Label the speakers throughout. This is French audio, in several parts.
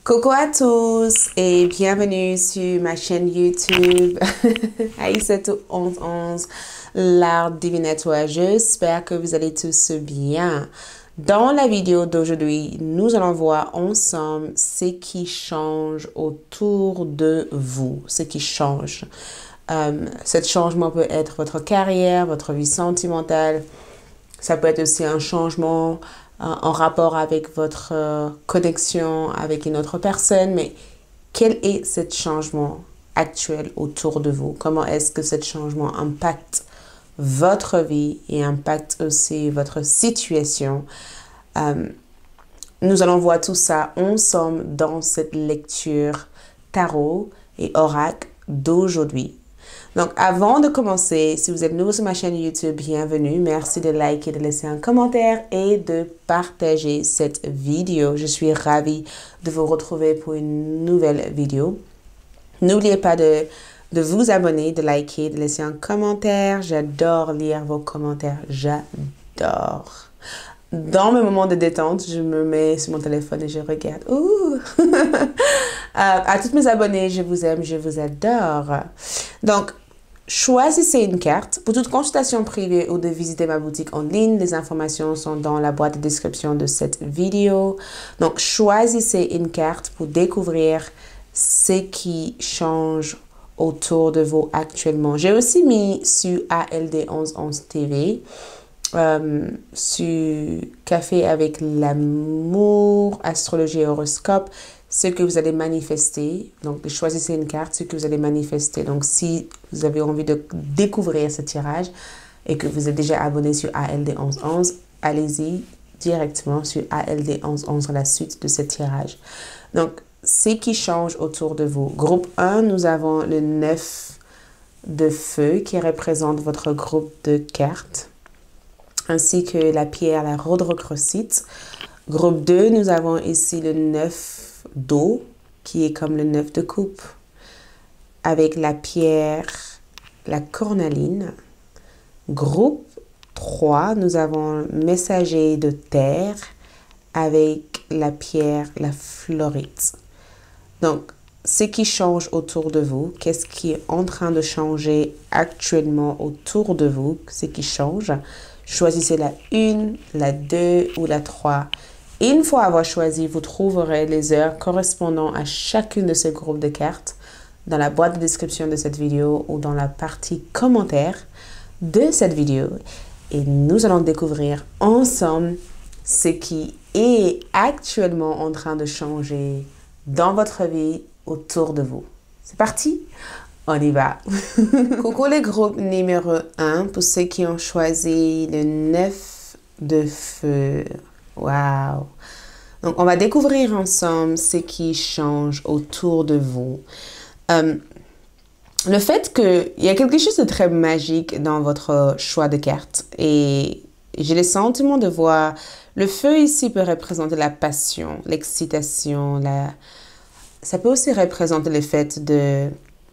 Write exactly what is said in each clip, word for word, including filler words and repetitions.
Speaker 1: Coucou à tous et bienvenue sur ma chaîne YouTube Aïssatou onze onze, l'art divinatoire. J'espère que vous allez tous bien. Dans la vidéo d'aujourd'hui, nous allons voir ensemble ce qui change autour de vous, ce qui change. Euh, ce changement peut être votre carrière, votre vie sentimentale. Ça peut être aussi un changement en rapport avec votre euh, connexion avec une autre personne, mais quel est ce changement actuel autour de vous? Comment est-ce que ce changement impacte votre vie et impacte aussi votre situation? Euh, nous allons voir tout ça ensemble dans cette lecture tarot et oracle d'aujourd'hui. Donc, avant de commencer, si vous êtes nouveau sur ma chaîne YouTube, bienvenue. Merci de liker, de laisser un commentaire et de partager cette vidéo. Je suis ravie de vous retrouver pour une nouvelle vidéo. N'oubliez pas de, de vous abonner, de liker, de laisser un commentaire. J'adore lire vos commentaires. J'adore. Dans mes moments de détente, je me mets sur mon téléphone et je regarde. Ouh! euh, à tous mes abonnés, je vous aime, je vous adore. Donc, choisissez une carte. Pour toute consultation privée ou de visiter ma boutique en ligne, les informations sont dans la boîte de description de cette vidéo. Donc, choisissez une carte pour découvrir ce qui change autour de vous actuellement. J'ai aussi mis sur A L D onze onze T V, euh, sur Café avec l'amour, astrologie et horoscope, ce que vous allez manifester. Donc, choisissez une carte, ce que vous allez manifester. Donc, si vous avez envie de découvrir ce tirage et que vous êtes déjà abonné sur A L D onze onze, allez-y directement sur A L D onze onze, la suite de ce tirage. Donc, ce qui change autour de vous. Groupe un, nous avons le neuf de feu qui représente votre groupe de cartes, ainsi que la pierre, la rhodochrosite. Groupe deux, nous avons ici le neuf d'eau, qui est comme le neuf de coupe, avec la pierre, la cornaline. Groupe trois, nous avons messager de terre, avec la pierre, la florite. Donc, ce qui change autour de vous, qu'est-ce qui est en train de changer actuellement autour de vous, ce qui change. Choisissez la une, la deux ou la trois. Une fois avoir choisi, vous trouverez les heures correspondant à chacune de ces groupes de cartes dans la boîte de description de cette vidéo ou dans la partie commentaires de cette vidéo. Et nous allons découvrir ensemble ce qui est actuellement en train de changer dans votre vie autour de vous. C'est parti? On y va. Coucou les groupes numéro un, pour ceux qui ont choisi le neuf de feu. Wow! Donc, on va découvrir ensemble ce qui change autour de vous. Euh, le fait qu'il y a quelque chose de très magique dans votre choix de cartes. Et j'ai le sentiment de voir... Le feu ici peut représenter la passion, l'excitation. La... Ça peut aussi représenter le fait de...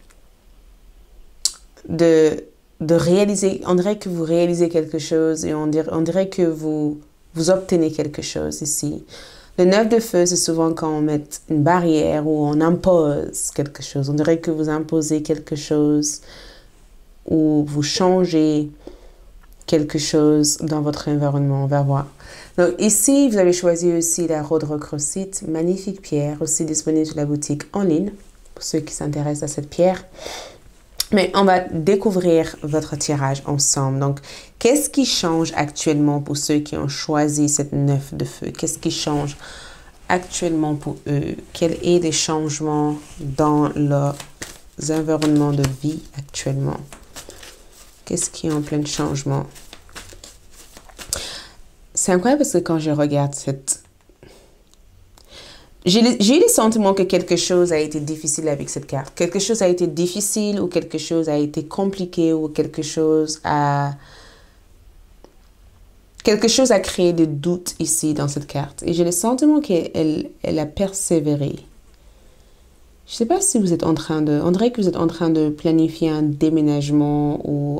Speaker 1: de, de réaliser, on dirait que vous réalisez quelque chose et on dirait, on dirait que vous, vous obtenez quelque chose ici. Le neuf de feu, c'est souvent quand on met une barrière ou on impose quelque chose. On dirait que vous imposez quelque chose ou vous changez quelque chose dans votre environnement. On va voir. Donc ici, vous avez choisi aussi la rhodochrosite, magnifique pierre, aussi disponible sur la boutique en ligne, pour ceux qui s'intéressent à cette pierre. Mais on va découvrir votre tirage ensemble. Donc, qu'est-ce qui change actuellement pour ceux qui ont choisi cette neuf de feu? Qu'est-ce qui change actuellement pour eux? Quels sont les changements dans leurs environnements de vie actuellement? Qu'est-ce qui est en plein changement? C'est incroyable parce que quand je regarde cette... J'ai eu le sentiment que quelque chose a été difficile avec cette carte. Quelque chose a été difficile ou quelque chose a été compliqué ou quelque chose a... Quelque chose a créé des doutes ici dans cette carte. Et j'ai le sentiment qu'elle elle a persévéré. Je ne sais pas si vous êtes en train de... On dirait que vous êtes en train de planifier un déménagement ou...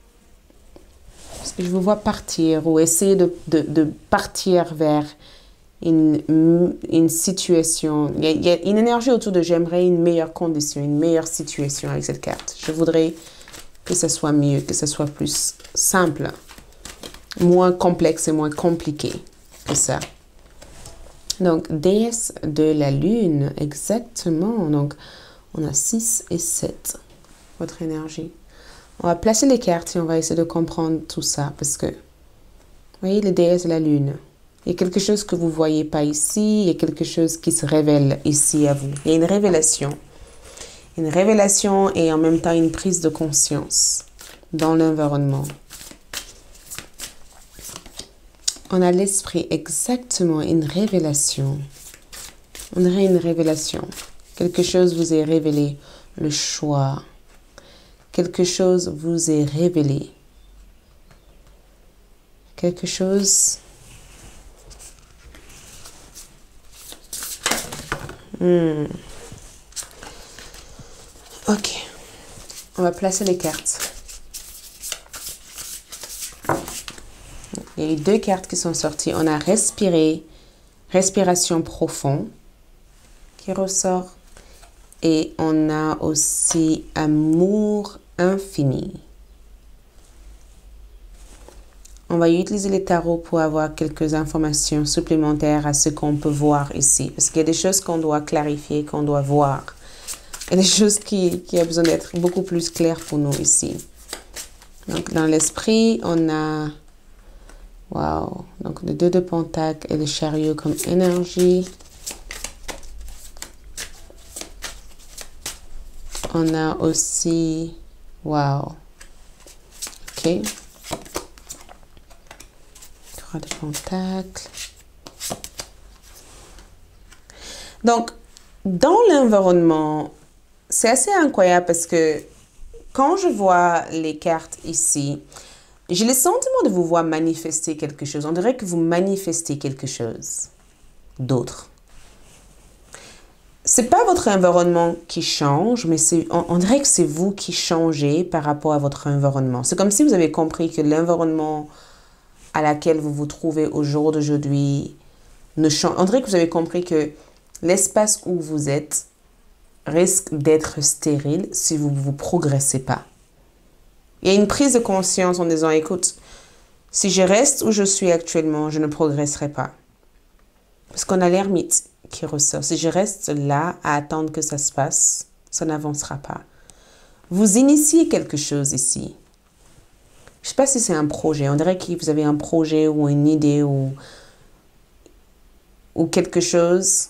Speaker 1: Parce que je vous vois partir ou essayer de, de, de partir vers une, une situation, il y, a, il y a une énergie autour de j'aimerais une meilleure condition, une meilleure situation avec cette carte. Je voudrais que ça soit mieux, que ça soit plus simple, moins complexe et moins compliqué que ça. Donc, déesse de la lune, exactement. Donc, on a six et sept, votre énergie. On va placer les cartes et on va essayer de comprendre tout ça parce que, vous voyez, les déesses de la lune. Il y a quelque chose que vous ne voyez pas ici, il y a quelque chose qui se révèle ici à vous. Il y a une révélation. Une révélation et en même temps une prise de conscience dans l'environnement. On a l'esprit, exactement, une révélation. On dirait une révélation. Quelque chose vous est révélé, le choix. Quelque chose vous est révélé. Quelque chose... Hmm. Ok. On va placer les cartes. Il y a eu deux cartes qui sont sorties. On a respiré, respiration profonde qui ressort. Et on a aussi amour infini. On va utiliser les tarots pour avoir quelques informations supplémentaires à ce qu'on peut voir ici. Parce qu'il y a des choses qu'on doit clarifier, qu'on doit voir. Il y a des choses qui, qui ont besoin d'être beaucoup plus claires pour nous ici. Donc, dans l'esprit, on a... Wow! Donc, le deux de Pentacle et le chariot comme énergie. On a aussi... Wow! Ok. Trois de Pentacle. Donc, dans l'environnement, c'est assez incroyable parce que quand je vois les cartes ici, j'ai le sentiment de vous voir manifester quelque chose. On dirait que vous manifestez quelque chose d'autre. C'est pas votre environnement qui change, mais c'est, on, on dirait que c'est vous qui changez par rapport à votre environnement. C'est comme si vous avez compris que l'environnement à laquelle vous vous trouvez au jour d'aujourd'hui ne change. On dirait que vous avez compris que l'espace où vous êtes risque d'être stérile si vous ne vous progressez pas. Il y a une prise de conscience en disant, écoute, si je reste où je suis actuellement, je ne progresserai pas. Parce qu'on a l'ermite qui ressort. Si je reste là à attendre que ça se passe, ça n'avancera pas. Vous initiez quelque chose ici. Je ne sais pas si c'est un projet. On dirait que vous avez un projet ou une idée ou, ou quelque chose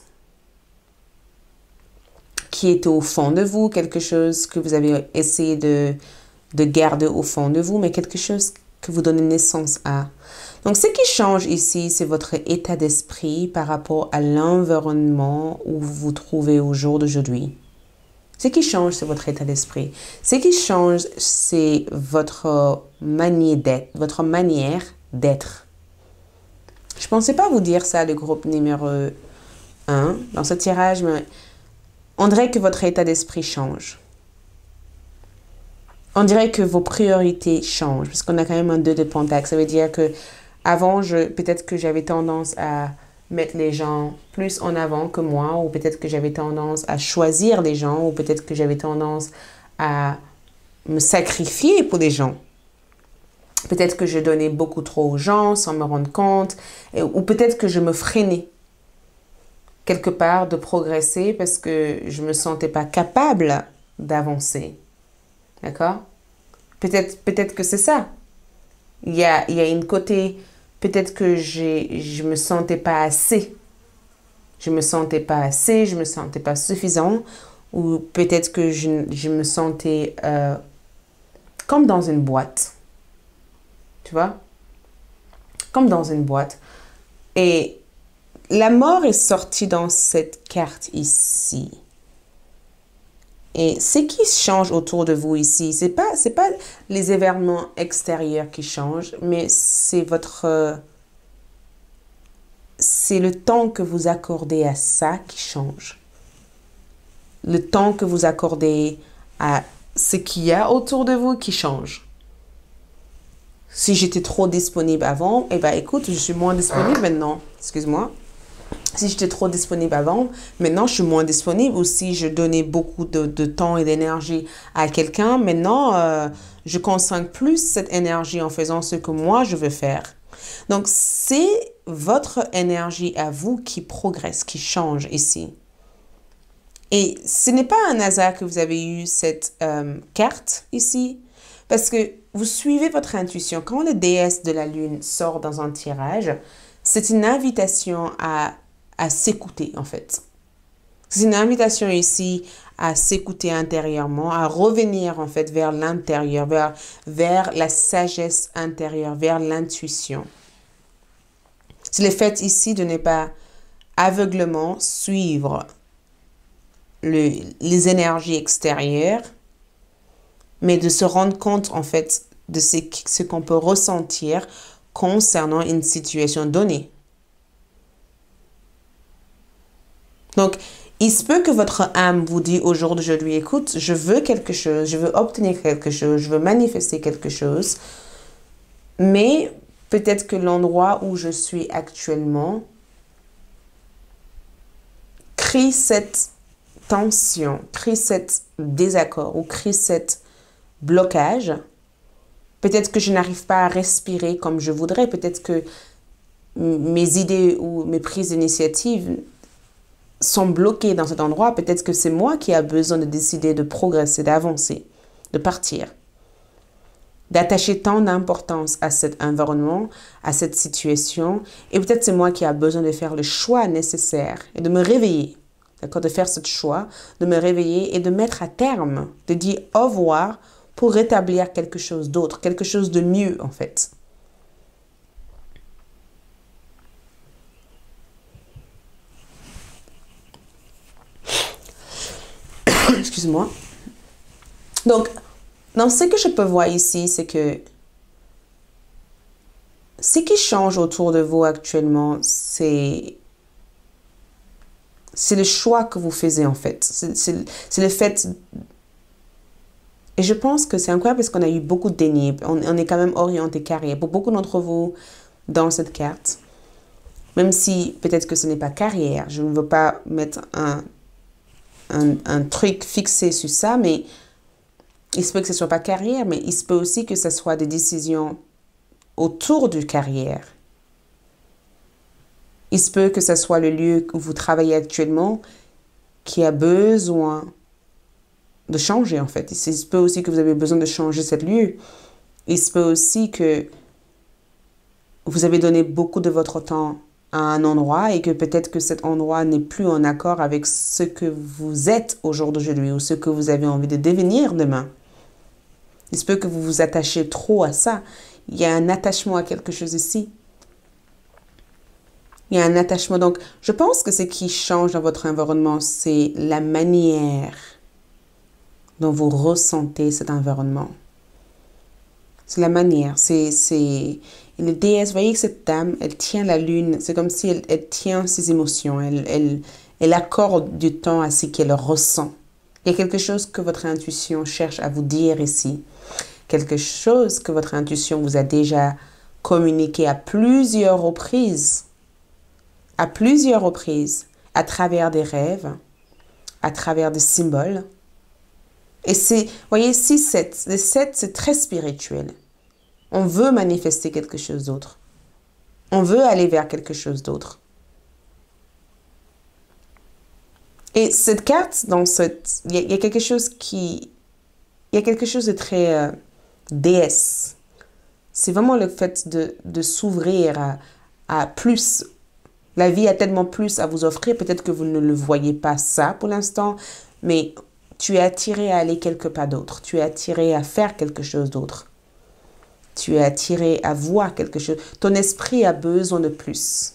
Speaker 1: qui était au fond de vous, quelque chose que vous avez essayé de, de garder au fond de vous, mais quelque chose que vous donnez naissance à. Donc, ce qui change ici, c'est votre état d'esprit par rapport à l'environnement où vous vous trouvez au jour d'aujourd'hui. Ce qui change, c'est votre état d'esprit. Ce qui change, c'est votre manière d'être, votre manière d'être. Je ne pensais pas vous dire ça, le groupe numéro un, dans ce tirage, mais on dirait que votre état d'esprit change. On dirait que vos priorités changent, parce qu'on a quand même un deux de Pentacle. Ça veut dire que avant, je, peut-être que j'avais tendance à mettre les gens plus en avant que moi, ou peut-être que j'avais tendance à choisir les gens, ou peut-être que j'avais tendance à me sacrifier pour les gens. Peut-être que je donnais beaucoup trop aux gens sans me rendre compte, et, ou peut-être que je me freinais quelque part de progresser parce que je ne me sentais pas capable d'avancer. D'accord? Peut-être, peut-être que c'est ça. Il y a, il y a une côté, peut-être que j'ai, je ne me sentais pas assez. Je ne me sentais pas assez, je ne me sentais pas suffisant. Ou peut-être que je, je me sentais euh, comme dans une boîte. Tu vois? Comme dans une boîte. Et la mort est sortie dans cette carte ici. Et ce qui change autour de vous ici, ce n'est pas, c'est pas les événements extérieurs qui changent, mais c'est votre... Euh, c'est le temps que vous accordez à ça qui change. Le temps que vous accordez à ce qu'il y a autour de vous qui change. Si j'étais trop disponible avant, eh bien écoute, je suis moins disponible maintenant. Excuse-moi. Si j'étais trop disponible avant, maintenant je suis moins disponible. Ou si je donnais beaucoup de, de temps et d'énergie à quelqu'un, maintenant euh, je consacre plus cette énergie en faisant ce que moi je veux faire. Donc c'est votre énergie à vous qui progresse, qui change ici. Et ce n'est pas un hasard que vous avez eu cette euh, carte ici, parce que vous suivez votre intuition. Quand le déesse de la lune sort dans un tirage, c'est une invitation à, à s'écouter en fait. C'est une invitation ici à s'écouter intérieurement, à revenir en fait vers l'intérieur, vers, vers la sagesse intérieure, vers l'intuition. C'est le fait ici de ne pas aveuglement suivre le, les énergies extérieures, mais de se rendre compte en fait de ce, ce qu'on peut ressentir concernant une situation donnée. Donc, il se peut que votre âme vous dise aujourd'hui, écoute, je veux quelque chose, je veux obtenir quelque chose, je veux manifester quelque chose, mais peut-être que l'endroit où je suis actuellement crée cette tension, crée cet désaccord ou crée cet blocage. Peut-être que je n'arrive pas à respirer comme je voudrais. Peut-être que mes idées ou mes prises d'initiative sont bloquées dans cet endroit. Peut-être que c'est moi qui ai besoin de décider de progresser, d'avancer, de partir. D'attacher tant d'importance à cet environnement, à cette situation. Et peut-être c'est moi qui ai besoin de faire le choix nécessaire et de me réveiller. D'accord, de faire ce choix, de me réveiller et de mettre à terme, de dire au revoir pour rétablir quelque chose d'autre, quelque chose de mieux en fait. Excuse-moi. Donc, dans ce que je peux voir ici, c'est que ce qui change autour de vous actuellement, c'est c'est le choix que vous faites en fait. C'est le fait... Et je pense que c'est incroyable parce qu'on a eu beaucoup de déni. On, on est quand même orienté carrière. Pour beaucoup d'entre vous, dans cette carte, même si peut-être que ce n'est pas carrière, je ne veux pas mettre un, un, un truc fixé sur ça, mais il se peut que ce ne soit pas carrière, mais il se peut aussi que ce soit des décisions autour de carrière. Il se peut que ce soit le lieu où vous travaillez actuellement qui a besoin de changer en fait. Il se peut aussi que vous avez besoin de changer ce lieu. Il se peut aussi que vous avez donné beaucoup de votre temps à un endroit et que peut-être que cet endroit n'est plus en accord avec ce que vous êtes aujourd'hui ou ce que vous avez envie de devenir demain. Il se peut que vous vous attachiez trop à ça. Il y a un attachement à quelque chose ici. Il y a un attachement. Donc, je pense que ce qui change dans votre environnement, c'est la manière dont vous ressentez cet environnement. C'est la manière. C'est, c'est... Le déesse, vous voyez que cette dame, elle tient la lune. C'est comme si elle, elle tient ses émotions. Elle, elle, elle accorde du temps à ce qu'elle ressent. Il y a quelque chose que votre intuition cherche à vous dire ici. Quelque chose que votre intuition vous a déjà communiqué à plusieurs reprises. À plusieurs reprises, à travers des rêves, à travers des symboles. Et c'est, vous voyez, six sept. Le sept, c'est très spirituel. On veut manifester quelque chose d'autre. On veut aller vers quelque chose d'autre. Et cette carte, dans cette, il y, y a quelque chose qui, il y a quelque chose de très euh, déesse. C'est vraiment le fait de, de s'ouvrir à, à plus. La vie a tellement plus à vous offrir. Peut-être que vous ne le voyez pas ça pour l'instant, mais tu es attiré à aller quelque part d'autre. Tu es attiré à faire quelque chose d'autre. Tu es attiré à voir quelque chose. Ton esprit a besoin de plus.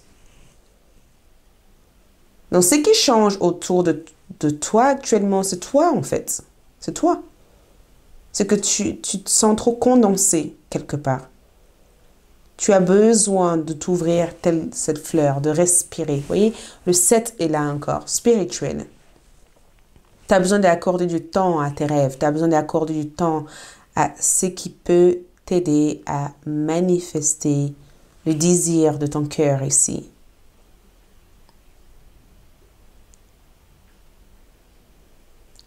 Speaker 1: Donc, ce qui change autour de, de toi actuellement, c'est toi en fait. C'est toi. C'est que tu, tu te sens trop condensé quelque part. Tu as besoin de t'ouvrir telle cette fleur, de respirer. Vous voyez, le sept est là encore, spirituel. Tu as besoin d'accorder du temps à tes rêves. Tu as besoin d'accorder du temps à ce qui peut t'aider à manifester le désir de ton cœur ici.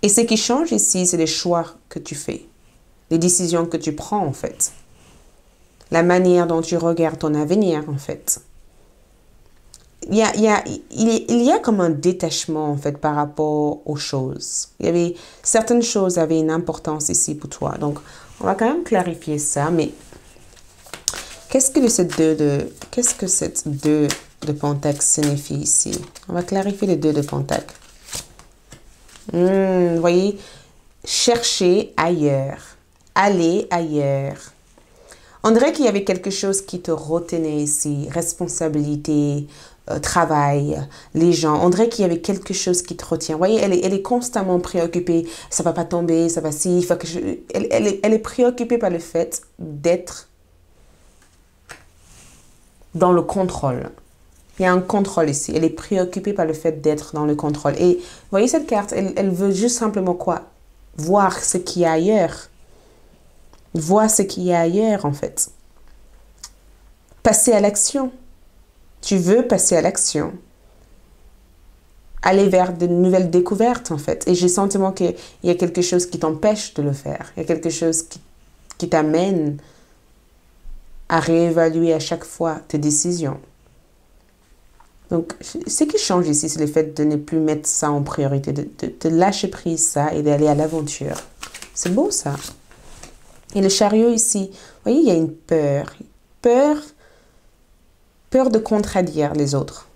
Speaker 1: Et ce qui change ici, c'est les choix que tu fais, les décisions que tu prends en fait, la manière dont tu regardes ton avenir en fait. Il y a, il y a, il y a comme un détachement en fait par rapport aux choses. Il y avait, certaines choses avaient une importance ici pour toi. Donc, on va quand même clarifier ça. Mais qu'est-ce que cette deux de, qu'est-ce que cette deux de Pentacle signifie ici? On va clarifier les deux de Pentacle. Hmm, vous voyez, chercher ailleurs, aller ailleurs. On dirait qu'il y avait quelque chose qui te retenait ici, responsabilité, euh, travail, les gens. On dirait qu'il y avait quelque chose qui te retient. Vous voyez, elle est, elle est constamment préoccupée. Ça va pas tomber, ça va si, il faut que je... Elle, elle, est, elle est préoccupée par le fait d'être dans le contrôle. Il y a un contrôle ici. Elle est préoccupée par le fait d'être dans le contrôle. Et vous voyez cette carte, elle, elle veut juste simplement quoi? Voir ce qu'il y a ailleurs. Voir ce qu'il y a ailleurs, en fait. Passer à l'action. Tu veux passer à l'action. Aller vers de nouvelles découvertes, en fait. Et j'ai le sentiment qu'il y a quelque chose qui t'empêche de le faire. Il y a quelque chose qui, qui t'amène à réévaluer à chaque fois tes décisions. Donc, ce qui change ici, c'est le fait de ne plus mettre ça en priorité, de, de, de lâcher prise ça et d'aller à l'aventure. C'est beau, ça. Et le chariot ici, vous voyez, il y a une peur. Peur, peur de contradire les autres.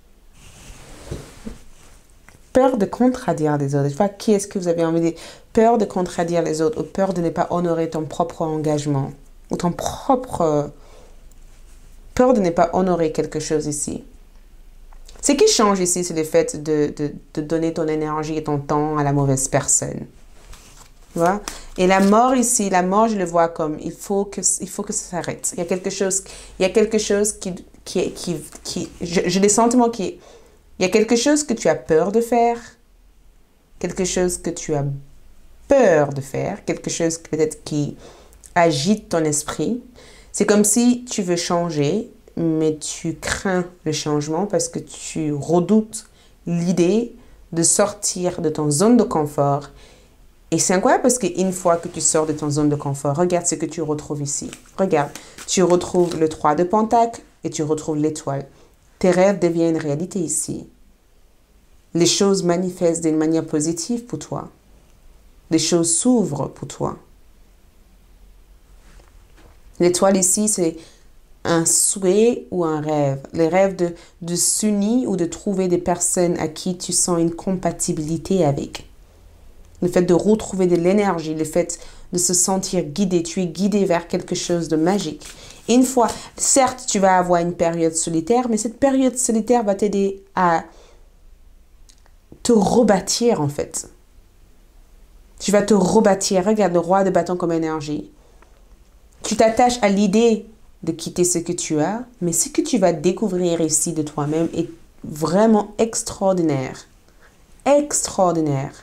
Speaker 1: Peur de contradire les autres. Je sais pas qui est-ce que vous avez envie de dire. Peur de contradire les autres ou peur de ne pas honorer ton propre engagement ou ton propre... Peur de ne pas honorer quelque chose ici. Ce qui change ici, c'est le fait de, de, de donner ton énergie et ton temps à la mauvaise personne. Voilà. Et la mort ici, la mort, je le vois comme il faut que, il faut que ça s'arrête. Il y a quelque chose, il y a quelque chose qui, qui, qui, qui j'ai des sentiments qui, il y a quelque chose que tu as peur de faire, quelque chose que tu as peur de faire, quelque chose peut-être qui agite ton esprit. C'est comme si tu veux changer, mais tu crains le changement parce que tu redoutes l'idée de sortir de ton zone de confort. Et c'est incroyable parce qu'une fois que tu sors de ton zone de confort, regarde ce que tu retrouves ici. Regarde, tu retrouves le trois de Pentacle et tu retrouves l'étoile. Tes rêves deviennent une réalité ici. Les choses manifestent d'une manière positive pour toi. Les choses s'ouvrent pour toi. L'étoile ici, c'est un souhait ou un rêve. Les rêves de, de s'unir ou de trouver des personnes à qui tu sens une compatibilité avec. Le fait de retrouver de l'énergie, le fait de se sentir guidé. Tu es guidé vers quelque chose de magique. Et une fois, certes, tu vas avoir une période solitaire, mais cette période solitaire va t'aider à te rebâtir en fait. Tu vas te rebâtir. Regarde le roi de bâton comme énergie. Tu t'attaches à l'idée de quitter ce que tu as, mais ce que tu vas découvrir ici de toi-même est vraiment extraordinaire. Extraordinaire.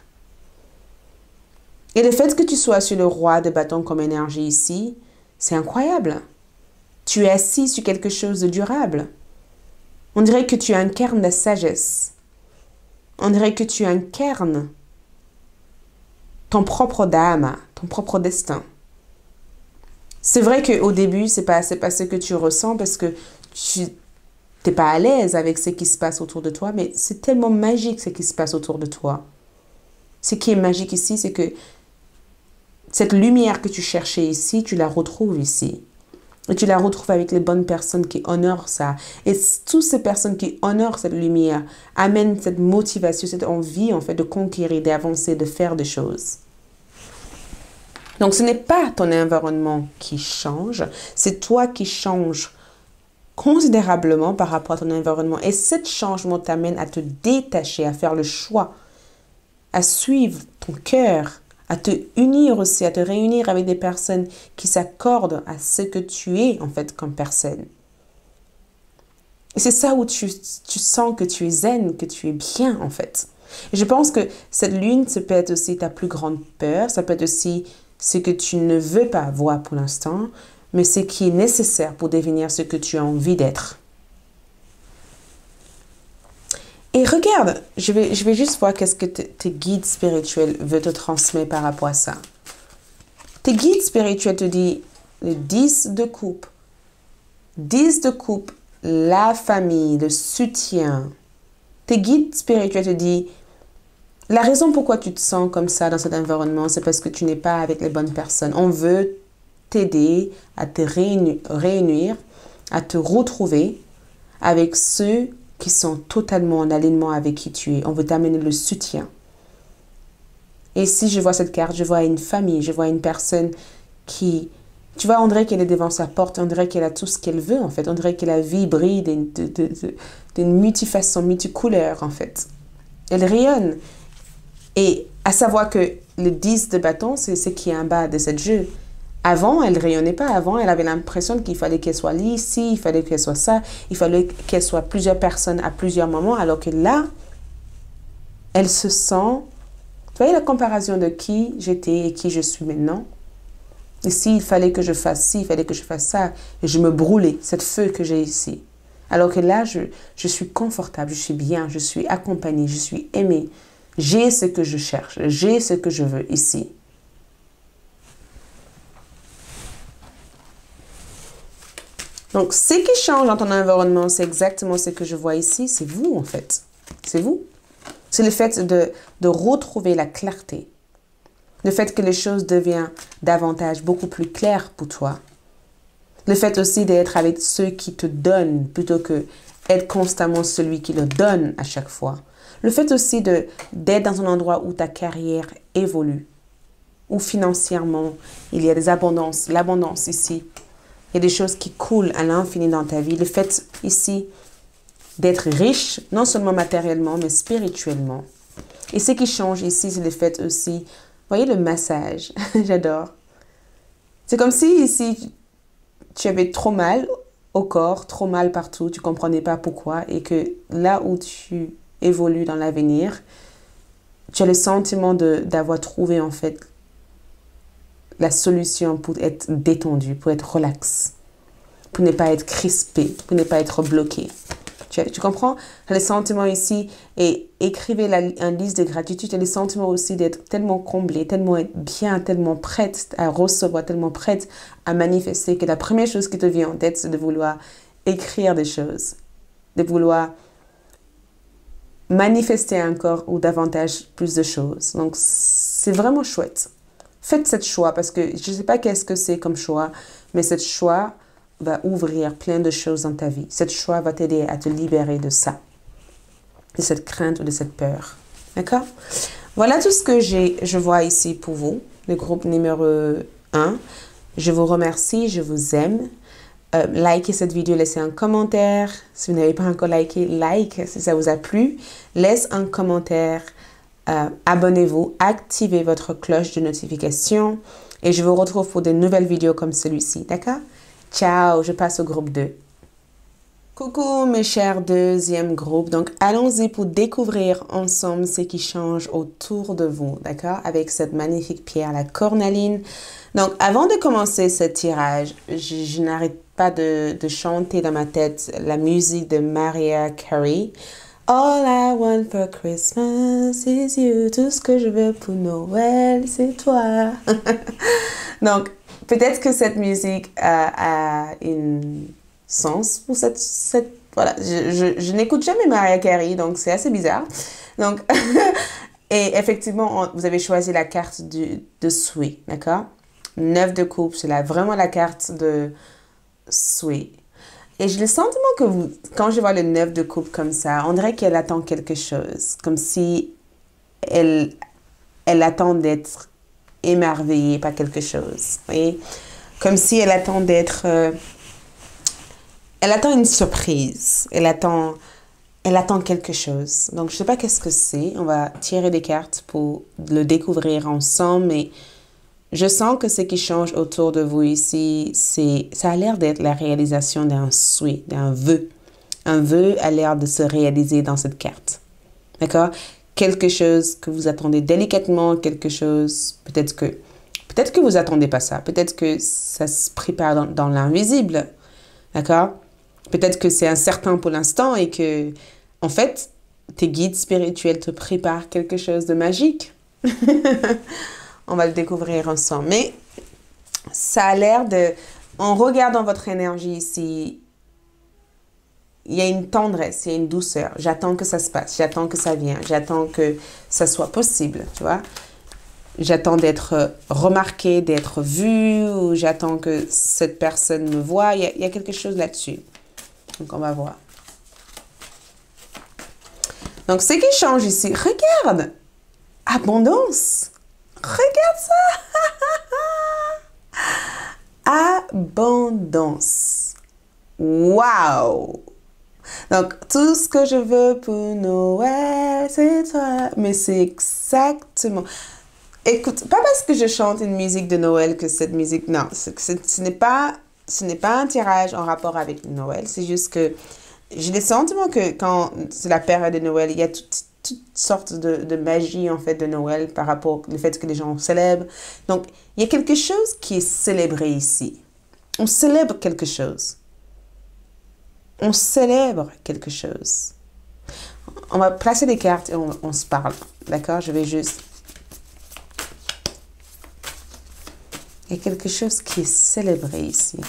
Speaker 1: Et le fait que tu sois sur le roi de bâton comme énergie ici, c'est incroyable. Tu es assis sur quelque chose de durable. On dirait que tu incarnes la sagesse. On dirait que tu incarnes ton propre dharma, ton propre destin. C'est vrai qu'au début, ce n'est pas, c'est pas ce que tu ressens parce que tu n'es pas à l'aise avec ce qui se passe autour de toi, mais c'est tellement magique ce qui se passe autour de toi. Ce qui est magique ici, c'est que cette lumière que tu cherchais ici, tu la retrouves ici. Et tu la retrouves avec les bonnes personnes qui honorent ça. Et toutes ces personnes qui honorent cette lumière amènent cette motivation, cette envie en fait de conquérir, d'avancer, de faire des choses. Donc ce n'est pas ton environnement qui change, c'est toi qui changes considérablement par rapport à ton environnement. Et ce changement t'amène à te détacher, à faire le choix, à suivre ton cœur, à te unir aussi, à te réunir avec des personnes qui s'accordent à ce que tu es en fait comme personne. Et c'est ça où tu, tu sens que tu es zen, que tu es bien en fait. Et je pense que cette lune, ça peut être aussi ta plus grande peur, ça peut être aussi ce que tu ne veux pas voir pour l'instant, mais ce qui est nécessaire pour devenir ce que tu as envie d'être. Et regarde, je vais, je vais juste voir qu'est-ce que tes guides spirituels veulent te transmettre par rapport à ça. Tes guides spirituels te disent le dix de coupe. dix de coupe, la famille, le soutien. Tes guides spirituels te disent la raison pourquoi tu te sens comme ça dans cet environnement, c'est parce que tu n'es pas avec les bonnes personnes. On veut t'aider à te réunir, à te retrouver avec ceux qui sont totalement en alignement avec qui tu es. On veut t'amener le soutien. Et si je vois cette carte, je vois une famille, je vois une personne qui... Tu vois, on dirait qu'elle est devant sa porte, on dirait qu'elle a tout ce qu'elle veut, en fait. On dirait que la vie brille d'une de, de, de, de multifaçon, multicouleur, en fait. Elle rayonne. Et à savoir que le dix de bâton, c'est ce qui est en bas de cette jeu. Avant, elle ne rayonnait pas. Avant, elle avait l'impression qu'il fallait qu'elle soit ici, il fallait qu'elle soit ça, il fallait qu'elle soit plusieurs personnes à plusieurs moments, alors que là, elle se sent... Vous voyez la comparaison de qui j'étais et qui je suis maintenant? Ici, il fallait que je fasse ci, il fallait que je fasse ça. Et je me brûlais, cette feu que j'ai ici. Alors que là, je, je suis confortable, je suis bien, je suis accompagnée, je suis aimée. J'ai ce que je cherche, j'ai ce que je veux ici. Donc, ce qui change dans ton environnement, c'est exactement ce que je vois ici. C'est vous, en fait. C'est vous. C'est le fait de, de retrouver la clarté. Le fait que les choses deviennent davantage, beaucoup plus claires pour toi. Le fait aussi d'être avec ceux qui te donnent plutôt que être constamment celui qui le donne à chaque fois. Le fait aussi de, d'être dans un endroit où ta carrière évolue. Où financièrement, il y a des abondances. L'abondance ici. Il y a des choses qui coulent à l'infini dans ta vie. Le fait ici d'être riche, non seulement matériellement, mais spirituellement. Et ce qui change ici, c'est le fait aussi... Vous voyez le massage, j'adore. C'est comme si ici, tu avais trop mal au corps, trop mal partout, tu ne comprenais pas pourquoi. Et que là où tu évolues dans l'avenir, tu as le sentiment de, d'avoir trouvé en fait la solution pour être détendu, pour être relax, pour ne pas être crispé, pour ne pas être bloqué. Tu, tu comprends? Le sentiment ici, et écrivez la, un liste de gratitude, et le sentiment aussi d'être tellement comblé, tellement bien, tellement prête à recevoir, tellement prête à manifester que la première chose qui te vient en tête, c'est de vouloir écrire des choses, de vouloir manifester encore ou davantage plus de choses. Donc, c'est vraiment chouette. Faites cette choix parce que je ne sais pas qu'est-ce que c'est comme choix, mais cette choix va ouvrir plein de choses dans ta vie. Cette choix va t'aider à te libérer de ça, de cette crainte ou de cette peur. D'accord? Voilà tout ce que j'ai, je vois ici pour vous, le groupe numéro un. Je vous remercie, je vous aime. Euh, likez cette vidéo, laissez un commentaire. Si vous n'avez pas encore liké, like si ça vous a plu. Laisse un commentaire. Euh, abonnez-vous, activez votre cloche de notification. Et je vous retrouve pour de nouvelles vidéos comme celui-ci. D'accord? Ciao, je passe au groupe deux. Coucou mes chers deuxième groupe. Donc, allons-y pour découvrir ensemble ce qui change autour de vous, d'accord? Avec cette magnifique pierre, la cornaline. Donc, avant de commencer ce tirage, je, je n'arrête pas de, de chanter dans ma tête la musique de Mariah Carey. All I want for Christmas is you. Tout ce que je veux pour Noël, c'est toi. Donc, peut-être que cette musique a, a un sens pour cette... cette voilà, je, je, je n'écoute jamais Mariah Carey, donc c'est assez bizarre. Donc, et effectivement, on, vous avez choisi la carte du, de souhait, d'accord? Neuf de coupe, c'est là, vraiment la carte de souhait. Et j'ai le sentiment que vous, quand je vois le neuf de coupe comme ça, on dirait qu'elle attend quelque chose. Comme si elle, elle attend d'être émerveillée par quelque chose. Vous voyez? Comme si elle attend d'être... Euh, elle attend une surprise. Elle attend, elle attend quelque chose. Donc, je ne sais pas qu'est-ce que c'est. On va tirer des cartes pour le découvrir ensemble. Mais je sens que ce qui change autour de vous ici, c'est, ça a l'air d'être la réalisation d'un souhait, d'un vœu. Un vœu a l'air de se réaliser dans cette carte. D'accord? Quelque chose que vous attendez délicatement, quelque chose, peut-être que, peut-être que vous attendez pas ça. Peut-être que ça se prépare dans, dans l'invisible. D'accord? Peut-être que c'est incertain pour l'instant et que, en fait, tes guides spirituels te préparent quelque chose de magique. On va le découvrir ensemble. Mais ça a l'air de... En regardant votre énergie ici, il y a une tendresse, il y a une douceur. J'attends que ça se passe, j'attends que ça vienne, j'attends que ça soit possible, tu vois. J'attends d'être remarquée, d'être vue, ou j'attends que cette personne me voie. Il y a, il y a quelque chose là-dessus. Donc, on va voir. Donc, ce qui change ici, regarde, abondance. Regarde ça. Abondance. Waouh. Donc, tout ce que je veux pour Noël, c'est toi. Mais c'est exactement... Écoute, pas parce que je chante une musique de Noël que cette musique... Non, ce, ce n'est pas, ce n'est pas un tirage en rapport avec Noël. C'est juste que j'ai le sentiment que quand c'est la période de Noël, il y a toutes, toutes sortes de, de magie, en fait, de Noël par rapport au fait que les gens célèbrent. Donc, il y a quelque chose qui est célébré ici. On célèbre quelque chose. On célèbre quelque chose. On va placer des cartes et on, on se parle. D'accord? Je vais juste... Il y a quelque chose qui est célébré ici.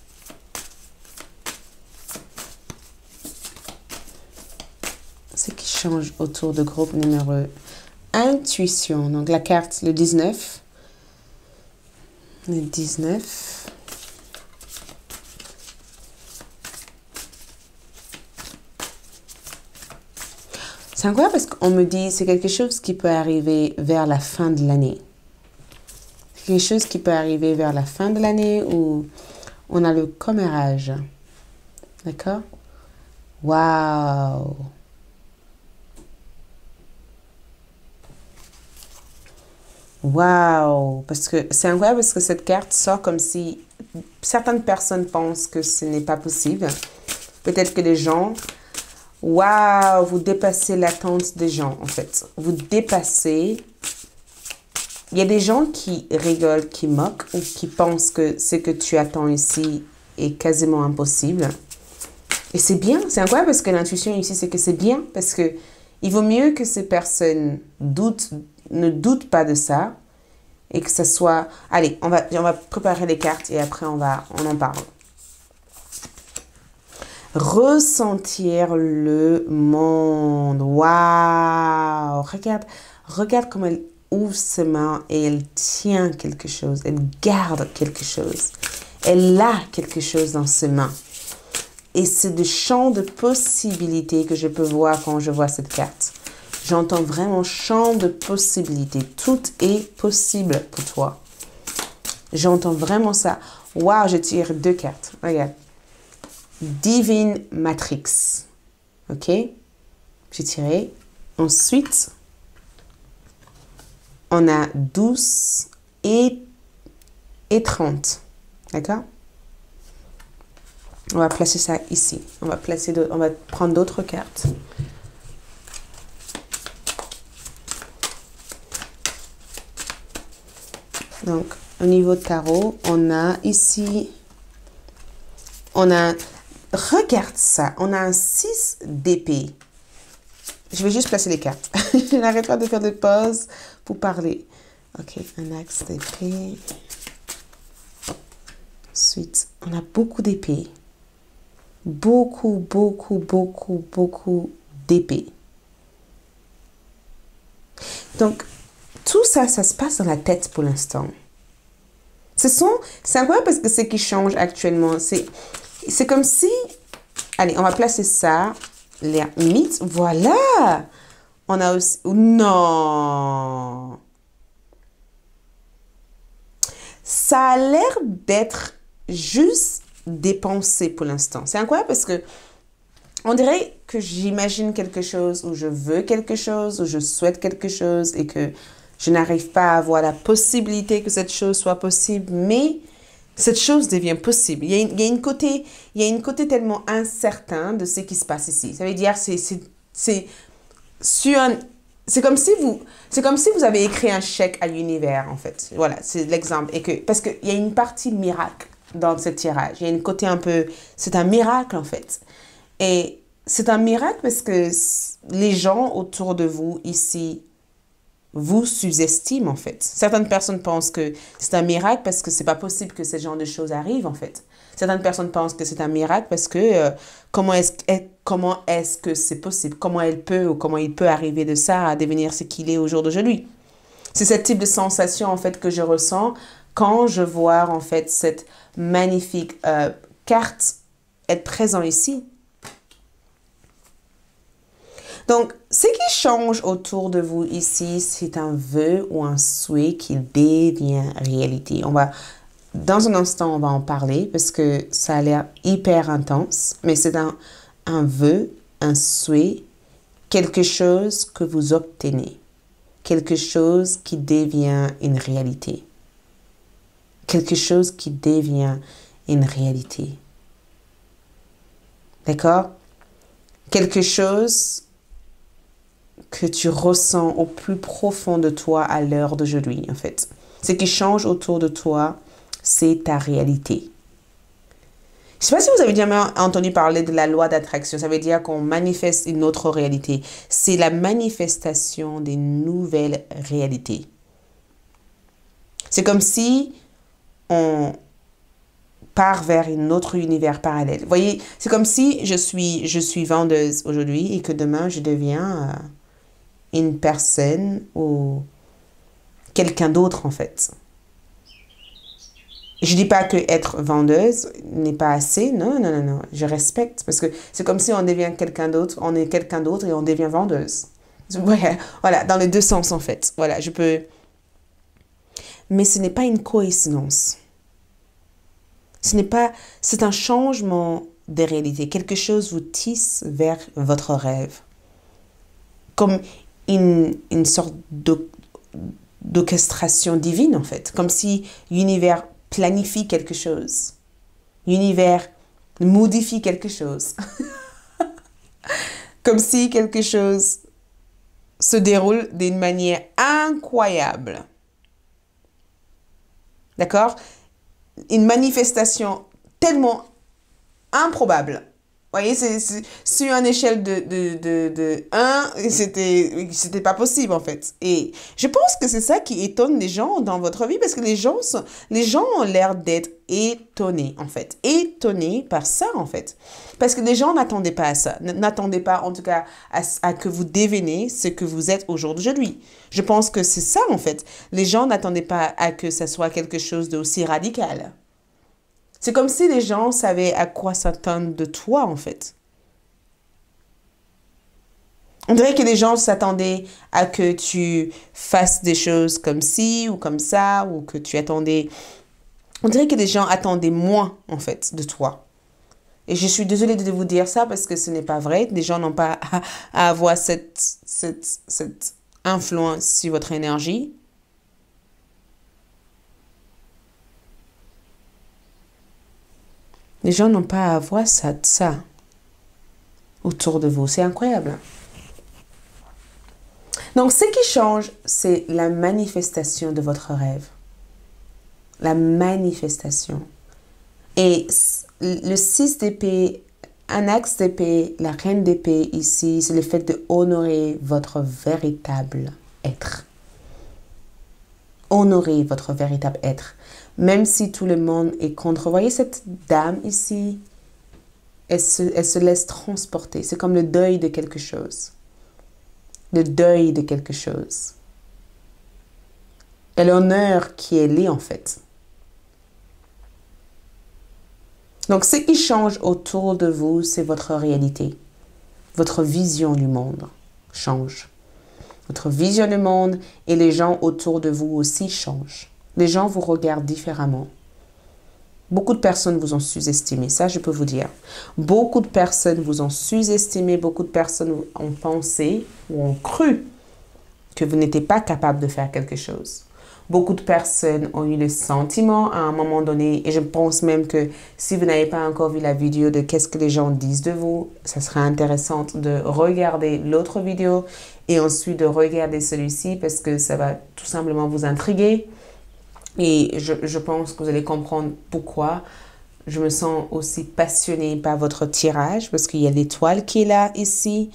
Speaker 1: Ce qui change autour de groupe numéro intuition. Donc la carte, le dix-neuf. Le dix-neuf. C'est incroyable parce qu'on me dit c'est quelque chose qui peut arriver vers la fin de l'année. C'est quelque chose qui peut arriver vers la fin de l'année où on a le commérage. D'accord? Waouh! Waouh! Parce que c'est incroyable parce que cette carte sort comme si certaines personnes pensent que ce n'est pas possible. Peut-être que les gens... Waouh, vous dépassez l'attente des gens, en fait. Vous dépassez... Il y a des gens qui rigolent, qui moquent, ou qui pensent que ce que tu attends ici est quasiment impossible. Et c'est bien, c'est incroyable parce que l'intuition ici, c'est que c'est bien. Parce que il vaut mieux que ces personnes doutent, ne doutent pas de ça. Et que ça soit... Allez, on va, on va préparer les cartes et après on, va, on en parle. Ressentir le monde. Waouh! Regarde, regarde comme elle ouvre ses mains et elle tient quelque chose. Elle garde quelque chose. Elle a quelque chose dans ses mains. Et c'est le champ de possibilités que je peux voir quand je vois cette carte. J'entends vraiment champ de possibilités. Tout est possible pour toi. J'entends vraiment ça. Waouh, je tire deux cartes. Regarde. Divine Matrix. Ok? J'ai tiré. Ensuite, on a douze et, et trente. D'accord? On va placer ça ici. On va, placer de, on va prendre d'autres cartes. Donc, au niveau de tarot, on a ici... On a... Regarde ça. On a un six d'épée. Je vais juste placer les cartes. Je n'arrête pas de faire des pauses pour parler. Ok, un axe d'épée. Ensuite, on a beaucoup d'épées. Beaucoup, beaucoup, beaucoup, beaucoup d'épées. Donc, tout ça, ça se passe dans la tête pour l'instant. Ce sont, c'est incroyable parce que ce qui change actuellement, c'est, c'est comme si, allez, on va placer ça, les mythes, voilà. On a aussi, non. Ça a l'air d'être juste dépensé pour l'instant. C'est incroyable parce que on dirait que j'imagine quelque chose ou je veux quelque chose ou je souhaite quelque chose et que je n'arrive pas à avoir la possibilité que cette chose soit possible, mais cette chose devient possible. Il y a une, il y a une côté, il y a une côté tellement incertain de ce qui se passe ici. Ça veut dire c'est c'est c'est sur un, c'est comme si vous c'est comme si vous avez écrit un chèque à l'univers en fait. Voilà, c'est l'exemple et que parce que il y a une partie miracle dans ce tirage. Il y a une côté un peu, c'est un miracle en fait. Et c'est un miracle parce que les gens autour de vous ici vous sous-estiment en fait. Certaines personnes pensent que c'est un miracle parce que c'est pas possible que ce genre de choses arrivent en fait. Certaines personnes pensent que c'est un miracle parce que euh, comment est-ce comment est-ce que c'est possible? Comment elle peut ou comment il peut arriver de ça à devenir ce qu'il est au jour d'aujourd'hui? C'est ce type de sensation en fait que je ressens quand je vois en fait cette magnifique euh, carte être présent ici. Donc, ce qui change autour de vous ici, c'est un vœu ou un souhait qui devient réalité. On va, dans un instant, on va en parler parce que ça a l'air hyper intense, mais c'est un, un vœu, un souhait, quelque chose que vous obtenez, quelque chose qui devient une réalité, quelque chose qui devient une réalité. D'accord? Quelque chose que tu ressens au plus profond de toi à l'heure d'aujourd'hui, en fait. Ce qui change autour de toi, c'est ta réalité. Je ne sais pas si vous avez jamais entendu parler de la loi d'attraction. Ça veut dire qu'on manifeste une autre réalité. C'est la manifestation des nouvelles réalités. C'est comme si on part vers un autre univers parallèle. Vous voyez, c'est comme si je suis, je suis vendeuse aujourd'hui et que demain, je deviens... Euh, une personne ou quelqu'un d'autre en fait. Je dis pas que être vendeuse n'est pas assez, non, non, non, non, je respecte parce que c'est comme si on devient quelqu'un d'autre, on est quelqu'un d'autre et on devient vendeuse. Ouais, voilà, dans les deux sens en fait. Voilà, je peux... Mais ce n'est pas une coïncidence. Ce n'est pas... C'est un changement de réalité. Quelque chose vous tisse vers votre rêve. Comme Une, une sorte d'orchestration divine, en fait. Comme si l'univers planifie quelque chose. L'univers modifie quelque chose. Comme si quelque chose se déroule d'une manière incroyable. D'accord? Une manifestation tellement improbable. Vous voyez, c'est sur une échelle de, de, de, de un, c'était c'était pas possible en fait. Et je pense que c'est ça qui étonne les gens dans votre vie parce que les gens, sont, les gens ont l'air d'être étonnés en fait. Étonnés par ça en fait. Parce que les gens n'attendaient pas à ça. N'attendaient pas en tout cas à, à que vous devenez ce que vous êtes aujourd'hui. Je pense que c'est ça en fait. Les gens n'attendaient pas à que ça soit quelque chose d'aussi radical. C'est comme si les gens savaient à quoi s'attendre de toi, en fait. On dirait que les gens s'attendaient à que tu fasses des choses comme ci ou comme ça, ou que tu attendais... On dirait que les gens attendaient moins, en fait, de toi. Et je suis désolée de vous dire ça parce que ce n'est pas vrai. Les gens n'ont pas à, à avoir cette, cette, cette influence sur votre énergie. Les gens n'ont pas à voir ça, ça autour de vous. C'est incroyable. Donc, ce qui change, c'est la manifestation de votre rêve. La manifestation. Et le six d'épée, un axe d'épée, la reine d'épée ici, c'est le fait de honorer votre véritable être. Honorer votre véritable être. Même si tout le monde est contre. Vous voyez cette dame ici? Elle se, elle se laisse transporter. C'est comme le deuil de quelque chose. Le deuil de quelque chose. Et l'honneur qui est lié en fait. Donc ce qui change autour de vous, c'est votre réalité. Votre vision du monde change. Votre vision du monde et les gens autour de vous aussi changent. Les gens vous regardent différemment. Beaucoup de personnes vous ont sous-estimé, ça je peux vous dire. Beaucoup de personnes vous ont sous-estimé, beaucoup de personnes ont pensé ou ont cru que vous n'étiez pas capable de faire quelque chose. Beaucoup de personnes ont eu le sentiment à un moment donné, et je pense même que si vous n'avez pas encore vu la vidéo de qu'est-ce que les gens disent de vous, ça serait intéressant de regarder l'autre vidéo et ensuite de regarder celui-ci parce que ça va tout simplement vous intriguer. Et je, je pense que vous allez comprendre pourquoi je me sens aussi passionnée par votre tirage. Parce qu'il y a l'étoile qui est là, ici.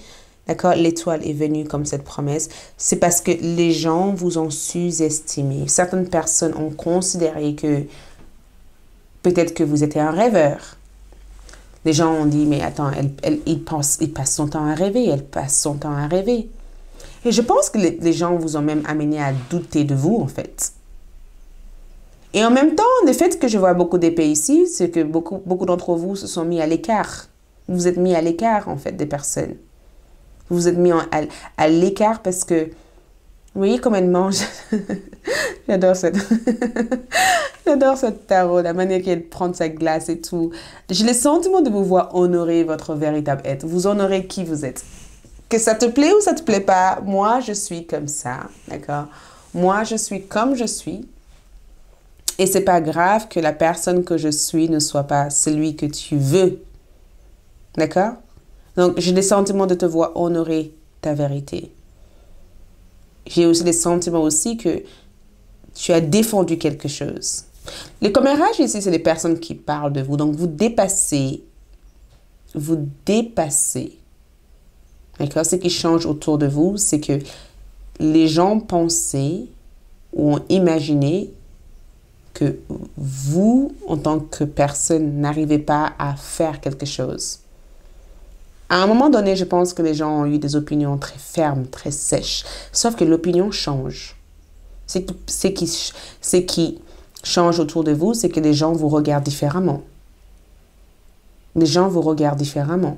Speaker 1: D'accord? L'étoile est venue comme cette promesse. C'est parce que les gens vous ont sous-estimé. Certaines personnes ont considéré que peut-être que vous étiez un rêveur. Les gens ont dit, mais attends, elle, elle, il, pense, il passe son temps à rêver, elle passe son temps à rêver. Et je pense que les, les gens vous ont même amené à douter de vous, en fait. Et en même temps, le fait que je vois beaucoup d'épées ici, c'est que beaucoup, beaucoup d'entre vous se sont mis à l'écart. Vous vous êtes mis à l'écart, en fait, des personnes. Vous vous êtes mis en, à, à l'écart parce que, vous voyez comme elle mange. J'adore cette... J'adore cette tarot, la manière qu'elle prend sa glace et tout. J'ai le sentiment de vous voir honorer votre véritable être. Vous honorez qui vous êtes. Que ça te plaît ou ça te plaît pas, moi, je suis comme ça, d'accord? Moi, je suis comme je suis. Et c'est pas grave que la personne que je suis ne soit pas celui que tu veux. D'accord? Donc, j'ai le sentiment de te voir honorer ta vérité. J'ai aussi le sentiment aussi que tu as défendu quelque chose. Les commérages ici, c'est les personnes qui parlent de vous. Donc, vous dépassez. Vous dépassez. D'accord? Ce qui change autour de vous, c'est que les gens pensaient ou ont imaginé que vous, en tant que personne, n'arrivez pas à faire quelque chose. À un moment donné, je pense que les gens ont eu des opinions très fermes, très sèches. Sauf que l'opinion change. Ce qui, ce qui change autour de vous, c'est que les gens vous regardent différemment. Les gens vous regardent différemment.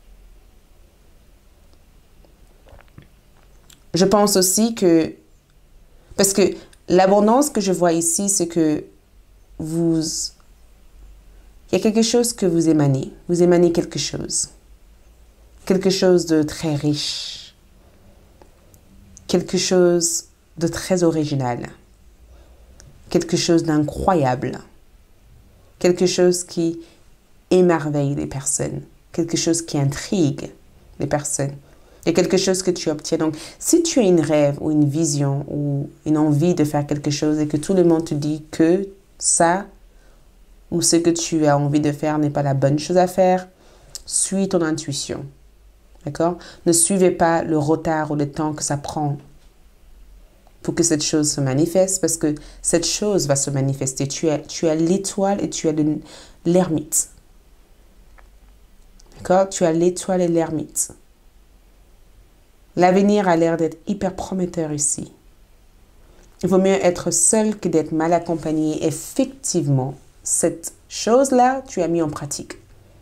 Speaker 1: Je pense aussi que, parce que l'abondance que je vois ici, c'est que vous, il y a quelque chose que vous émanez. Vous émanez quelque chose. Quelque chose de très riche. Quelque chose de très original. Quelque chose d'incroyable. Quelque chose qui émerveille les personnes. Quelque chose qui intrigue les personnes. Il y a quelque chose que tu obtiens. Donc, si tu as une rêve ou une vision ou une envie de faire quelque chose et que tout le monde te dit que ça ou ce que tu as envie de faire n'est pas la bonne chose à faire, suis ton intuition. D'accord? Ne suivez pas le retard ou le temps que ça prend pour que cette chose se manifeste parce que cette chose va se manifester. Tu as, tu as l'étoile et tu as l'ermite. D'accord? Tu as l'étoile et l'ermite. L'avenir a l'air d'être hyper prometteur ici. Il vaut mieux être seul que d'être mal accompagné. Effectivement, cette chose-là, tu as mis en pratique.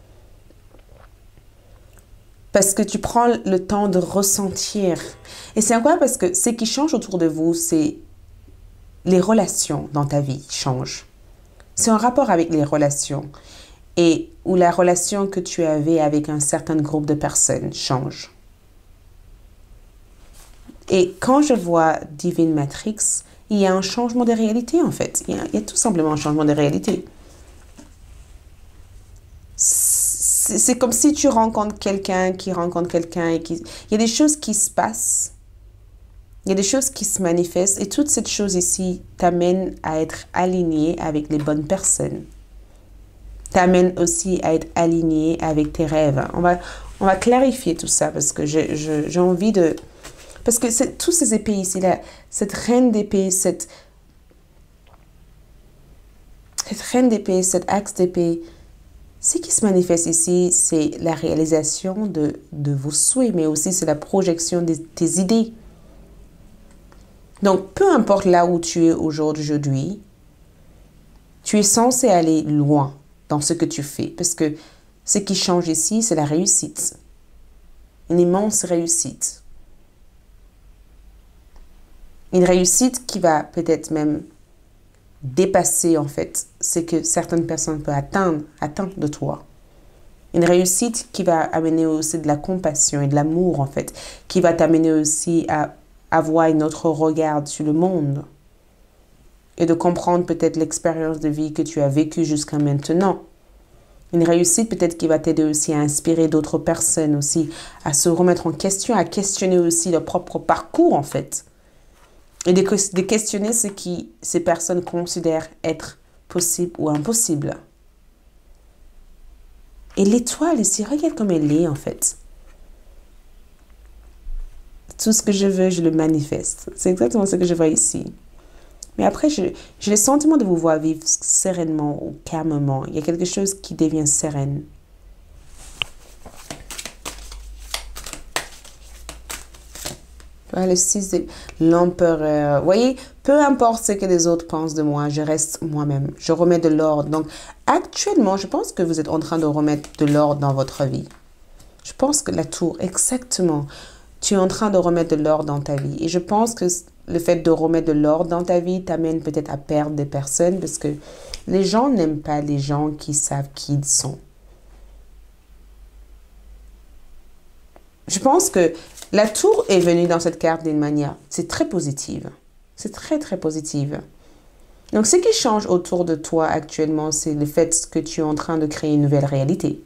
Speaker 1: Parce que tu prends le temps de ressentir. Et c'est incroyable parce que ce qui change autour de vous, c'est les relations dans ta vie changent. C'est en rapport avec les relations. Et où la relation que tu avais avec un certain groupe de personnes change. Et quand je vois Divine Matrix, il y a un changement de réalité en fait. Il y a, il y a tout simplement un changement de réalité. C'est comme si tu rencontres quelqu'un qui rencontre quelqu'un et qui... Il y a des choses qui se passent. Il y a des choses qui se manifestent. Et toute cette chose ici t'amène à être aligné avec les bonnes personnes. T'amène aussi à être aligné avec tes rêves. On va, on va clarifier tout ça parce que j'ai je, j'ai envie de... Parce que tous ces épées ici, là, cette reine d'épée, cette, cette reine d'épée, cet axe d'épée, ce qui se manifeste ici, c'est la réalisation de, de vos souhaits, mais aussi c'est la projection de tes idées. Donc, peu importe là où tu es aujourd'hui, tu es censé aller loin dans ce que tu fais. Parce que ce qui change ici, c'est la réussite. Une immense réussite. Une réussite qui va peut-être même dépasser en fait ce que certaines personnes peuvent atteindre, atteindre de toi. Une réussite qui va amener aussi de la compassion et de l'amour en fait, qui va t'amener aussi à avoir un autre regard sur le monde et de comprendre peut-être l'expérience de vie que tu as vécue jusqu'à maintenant. Une réussite peut-être qui va t'aider aussi à inspirer d'autres personnes aussi, à se remettre en question, à questionner aussi leur propre parcours en fait. Et de, de questionner ce que ces personnes considèrent être possible ou impossible. Et l'étoile ici, regarde comme elle est en fait. Tout ce que je veux, je le manifeste. C'est exactement ce que je vois ici. Mais après, j'ai le sentiment de vous voir vivre sereinement ou calmement. Il y a quelque chose qui devient sereine. Le six de l'empereur. Vous voyez, peu importe ce que les autres pensent de moi, je reste moi-même. Je remets de l'ordre. Donc, actuellement, je pense que vous êtes en train de remettre de l'ordre dans votre vie. Je pense que la tour, exactement. Tu es en train de remettre de l'ordre dans ta vie. Et je pense que le fait de remettre de l'ordre dans ta vie t'amène peut-être à perdre des personnes parce que les gens n'aiment pas les gens qui savent qui ils sont. Je pense que la tour est venue dans cette carte d'une manière, c'est très positive. C'est très, très positive. Donc, ce qui change autour de toi actuellement, c'est le fait que tu es en train de créer une nouvelle réalité.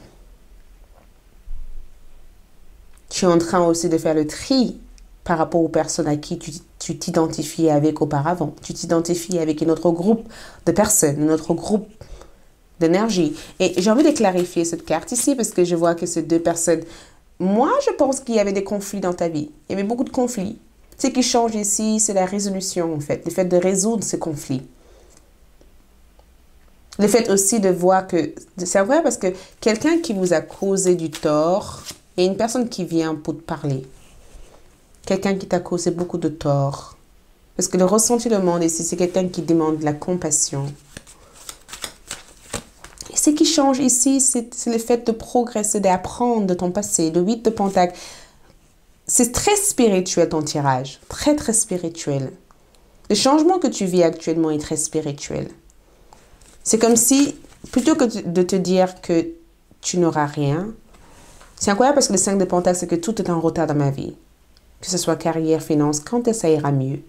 Speaker 1: Tu es en train aussi de faire le tri par rapport aux personnes à qui tu t'identifies avec auparavant. Tu t'identifies avec un autre groupe de personnes, un autre groupe d'énergie. Et j'ai envie de clarifier cette carte ici parce que je vois que ces deux personnes... Moi, je pense qu'il y avait des conflits dans ta vie. Il y avait beaucoup de conflits. Ce qui change ici, c'est la résolution, en fait. Le fait de résoudre ces conflits. Le fait aussi de voir que... C'est vrai parce que quelqu'un qui vous a causé du tort, il y a une personne qui vient pour te parler. Quelqu'un qui t'a causé beaucoup de tort. Parce que le ressenti du monde ici, c'est quelqu'un qui demande de la compassion. Et ce qui change ici, c'est le fait de progresser, d'apprendre de ton passé. Le huit de Pentacle, c'est très spirituel ton tirage. Très, très spirituel. Le changement que tu vis actuellement est très spirituel. C'est comme si, plutôt que de te dire que tu n'auras rien, c'est incroyable parce que le cinq de Pentacle, c'est que tout est en retard dans ma vie. Que ce soit carrière, finance, quand ça ira mieux.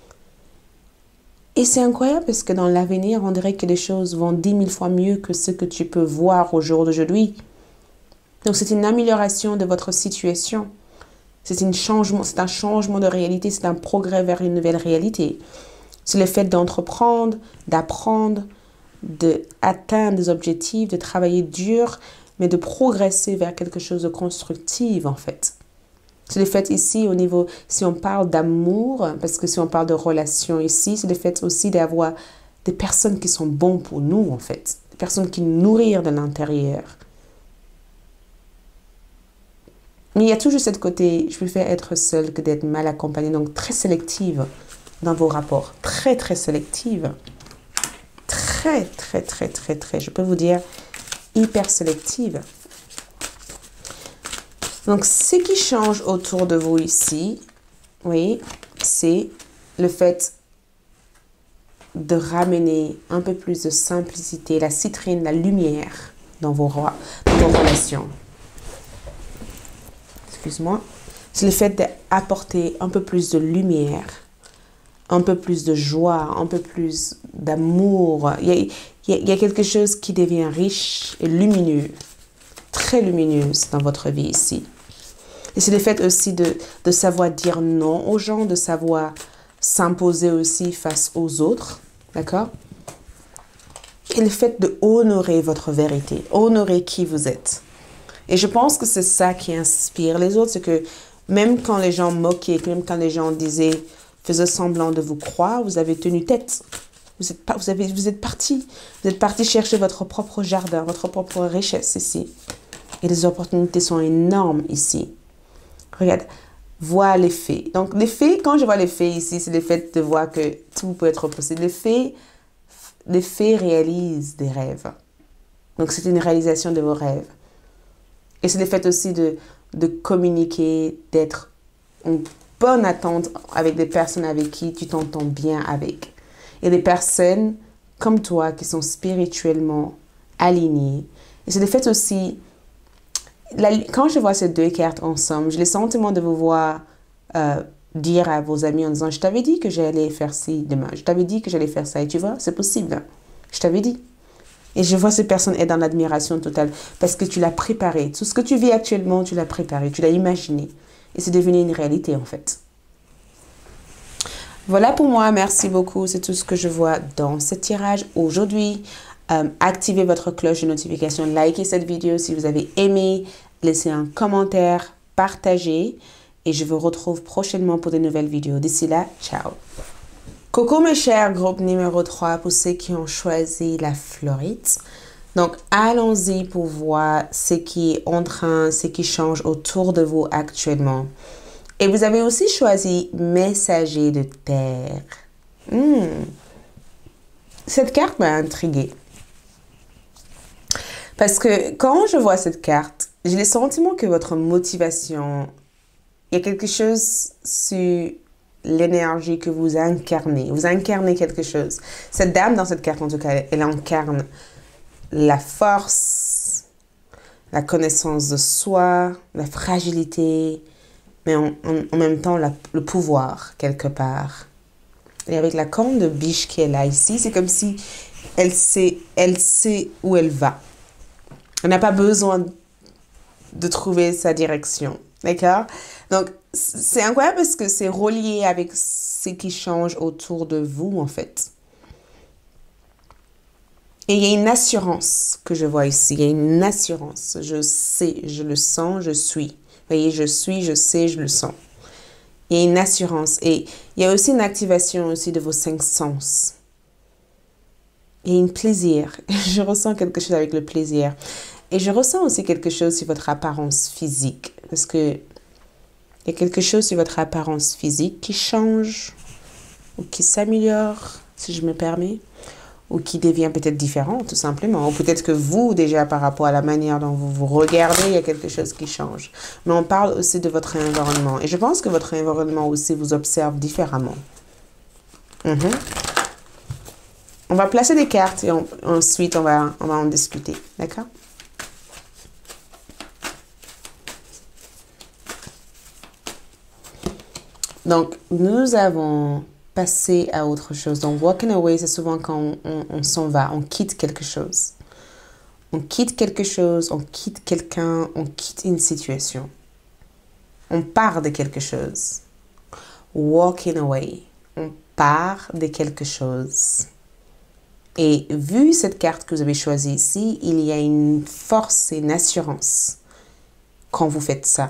Speaker 1: Et c'est incroyable parce que dans l'avenir, on dirait que les choses vont dix mille fois mieux que ce que tu peux voir au jour d'aujourd'hui. Donc, c'est une amélioration de votre situation. C'est un changement, c'est un changement de réalité, c'est un progrès vers une nouvelle réalité. C'est le fait d'entreprendre, d'apprendre, d'atteindre des objectifs, de travailler dur, mais de progresser vers quelque chose de constructif, en fait. C'est le fait ici, au niveau, si on parle d'amour, parce que si on parle de relation ici, c'est le fait aussi d'avoir des personnes qui sont bonnes pour nous, en fait. Des personnes qui nous nourrissent de l'intérieur. Mais il y a toujours ce côté, je préfère être seule que d'être mal accompagnée, donc très sélective dans vos rapports. Très, très sélective. Très, très, très, très, très, je peux vous dire, hyper sélective. Donc, ce qui change autour de vous ici, oui, c'est le fait de ramener un peu plus de simplicité, la citrine, la lumière dans vos, dans vos relations. Excuse-moi. C'est le fait d'apporter un peu plus de lumière, un peu plus de joie, un peu plus d'amour. Il, il, il y a quelque chose qui devient riche et lumineux, très lumineuse dans votre vie ici. Et c'est le fait aussi de, de savoir dire non aux gens, de savoir s'imposer aussi face aux autres, d'accord? Et le fait de honorer votre vérité, honorer qui vous êtes. Et je pense que c'est ça qui inspire les autres, c'est que même quand les gens moquaient, même quand les gens disaient, faisaient semblant de vous croire, vous avez tenu tête. Vous êtes, vous avez, vous êtes parti. Vous êtes parti chercher votre propre jardin, votre propre richesse ici. Et les opportunités sont énormes ici. Regarde, vois les faits. Donc, les faits, quand je vois les faits ici, c'est le fait de voir que tout peut être possible. Les faits, les faits réalisent des rêves. Donc, c'est une réalisation de vos rêves. Et c'est le fait aussi de, de communiquer, d'être en bonne attente avec des personnes avec qui tu t'entends bien avec. Et des personnes comme toi qui sont spirituellement alignées. Et c'est le fait aussi... La, quand je vois ces deux cartes ensemble, j'ai le sentiment de vous voir euh, dire à vos amis en disant « Je t'avais dit que j'allais faire ci demain. Je t'avais dit que j'allais faire ça. » Et tu vois, c'est possible. Je t'avais dit. Et je vois ces personnes être dans l'admiration totale parce que tu l'as préparé. Tout ce que tu vis actuellement, tu l'as préparé, tu l'as imaginé. Et c'est devenu une réalité en fait. Voilà pour moi. Merci beaucoup. C'est tout ce que je vois dans ce tirage aujourd'hui. Euh, activez votre cloche de notification, likez cette vidéo si vous avez aimé, laissez un commentaire, partagez et je vous retrouve prochainement pour de nouvelles vidéos. D'ici là, ciao! Coucou mes chers, groupe numéro trois pour ceux qui ont choisi la Floride. Donc, allons-y pour voir ce qui est en train, ce qui change autour de vous actuellement. Et vous avez aussi choisi Messager de Terre. Hmm. Cette carte m'a intriguée. Parce que quand je vois cette carte, j'ai le sentiment que votre motivation, il y a quelque chose sur l'énergie que vous incarnez. Vous incarnez quelque chose. Cette dame dans cette carte, en tout cas, elle incarne la force, la connaissance de soi, la fragilité, mais en, en, en même temps la, le pouvoir quelque part. Et avec la corne de biche qui est là ici, c'est comme si elle sait, elle sait où elle va. Elle n'a pas besoin de trouver sa direction. D'accord? Donc, c'est incroyable parce que c'est relié avec ce qui change autour de vous, en fait. Et il y a une assurance que je vois ici. Il y a une assurance. Je sais, je le sens, je suis. Vous voyez, je suis, je sais, je le sens. Il y a une assurance. Et il y a aussi une activation aussi de vos cinq sens. Il y a un plaisir. Je ressens quelque chose avec le plaisir. Et je ressens aussi quelque chose sur votre apparence physique. Parce que il y a quelque chose sur votre apparence physique qui change ou qui s'améliore, si je me permets, ou qui devient peut-être différent, tout simplement. Ou peut-être que vous, déjà, par rapport à la manière dont vous vous regardez, il y a quelque chose qui change. Mais on parle aussi de votre environnement. Et je pense que votre environnement aussi vous observe différemment. Mm-hmm. On va placer des cartes et on, ensuite on va, on va en discuter. D'accord? Donc, nous avons passé à autre chose. Donc, walking away, c'est souvent quand on, on, on s'en va, on quitte quelque chose. On quitte quelque chose, on quitte quelqu'un, on quitte une situation. On part de quelque chose. Walking away, on part de quelque chose. Et vu cette carte que vous avez choisie ici, il y a une force et une assurance quand vous faites ça.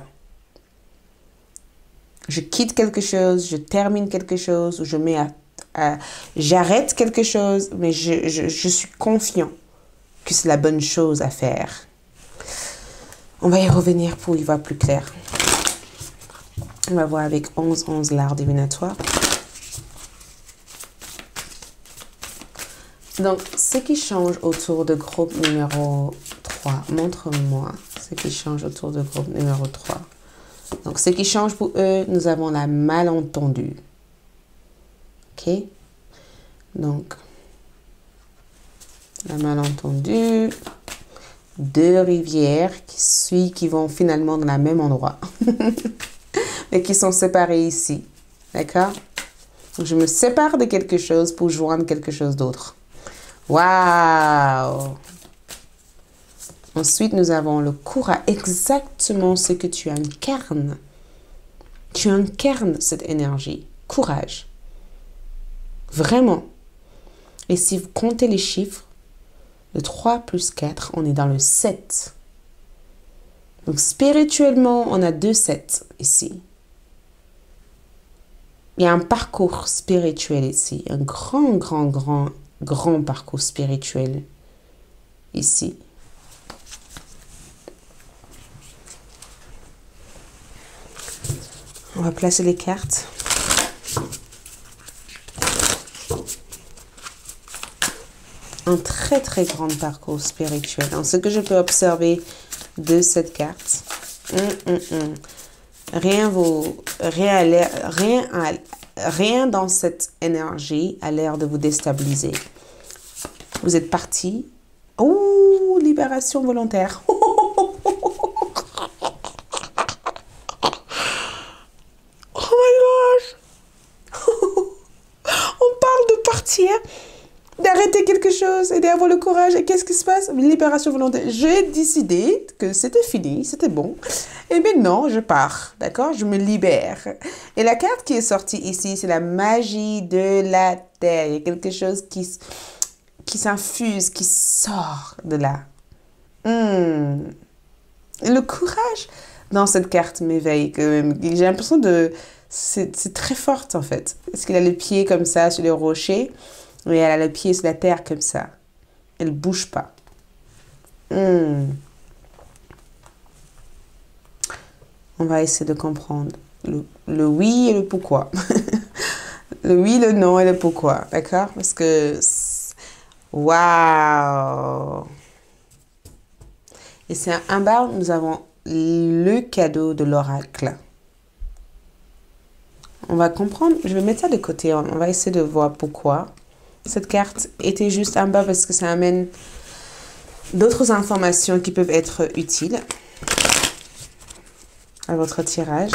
Speaker 1: Je quitte quelque chose, je termine quelque chose, ou je mets à, à j'arrête quelque chose, mais je, je, je suis confiant que c'est la bonne chose à faire. On va y revenir pour y voir plus clair. On va voir avec onze onze l'art divinatoire. Donc, ce qui change autour de groupe numéro trois, montre-moi ce qui change autour de groupe numéro trois. Donc, ce qui change pour eux, nous avons la malentendue. OK? Donc, la malentendue, deux rivières qui suivent, qui vont finalement dans le même endroit. Mais qui sont séparées ici. D'accord? Donc, je me sépare de quelque chose pour joindre quelque chose d'autre. Waouh! Ensuite, nous avons le courage, exactement ce que tu incarnes. Tu incarnes cette énergie. Courage. Vraiment. Et si vous comptez les chiffres, le trois plus quatre, on est dans le sept. Donc, spirituellement, on a deux sept ici. Il y a un parcours spirituel ici. Un grand, grand, grand, grand parcours spirituel ici. On va placer les cartes. Un très très grand parcours spirituel. Donc, ce que je peux observer de cette carte, hum, hum, hum. rien, vous, rien, a l'air, rien, a, rien dans cette énergie a l'air de vous déstabiliser. Vous êtes parti. Oh, libération volontaire. D'arrêter quelque chose et d'avoir le courage. Et qu'est-ce qui se passe? Une libération volontaire. J'ai décidé que c'était fini, c'était bon. Et maintenant, je pars, d'accord? Je me libère. Et la carte qui est sortie ici, c'est la magie de la terre. Il y a quelque chose qui, qui s'infuse, qui sort de là. Hmm. Le courage, dans cette carte m'éveille quand même. J'ai l'impression de... C'est très forte en fait. Parce qu'il a le pied comme ça sur les rochers. Et elle a le pied sur la terre comme ça. Elle ne bouge pas. Hmm. On va essayer de comprendre le, le oui et le pourquoi. Le oui, le non et le pourquoi. D'accord? Parce que... Waouh! Et c'est un bas, nous avons le cadeau de l'oracle. On va comprendre, je vais mettre ça de côté, on va essayer de voir pourquoi. Cette carte était juste en bas parce que ça amène d'autres informations qui peuvent être utiles à votre tirage.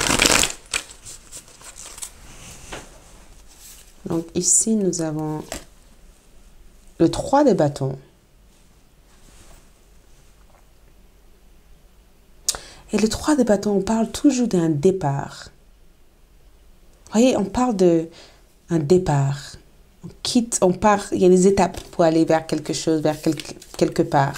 Speaker 1: Donc ici, nous avons le trois de bâtons. Et le trois de bâtons, on parle toujours d'un départ. Vous voyez, on parle d'un départ. On quitte, on part, il y a des étapes pour aller vers quelque chose, vers quelque, quelque part.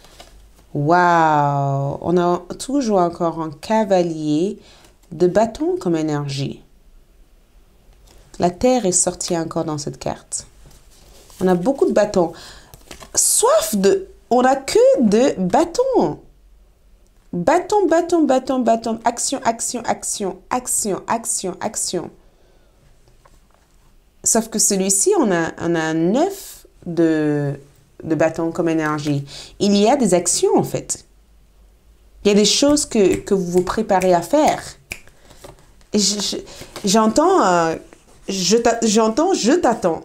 Speaker 1: Waouh! On a toujours encore un cavalier de bâton comme énergie. La terre est sortie encore dans cette carte. On a beaucoup de bâtons. Soif de... On n'a que de bâtons. Bâton, bâton, bâton, bâton. Action, action, action. Action, action, action. Sauf que celui-ci, on a, on a un neuf de, de bâtons comme énergie. Il y a des actions, en fait. Il y a des choses que, que vous vous préparez à faire. J'entends... Euh, J'entends, je t'attends.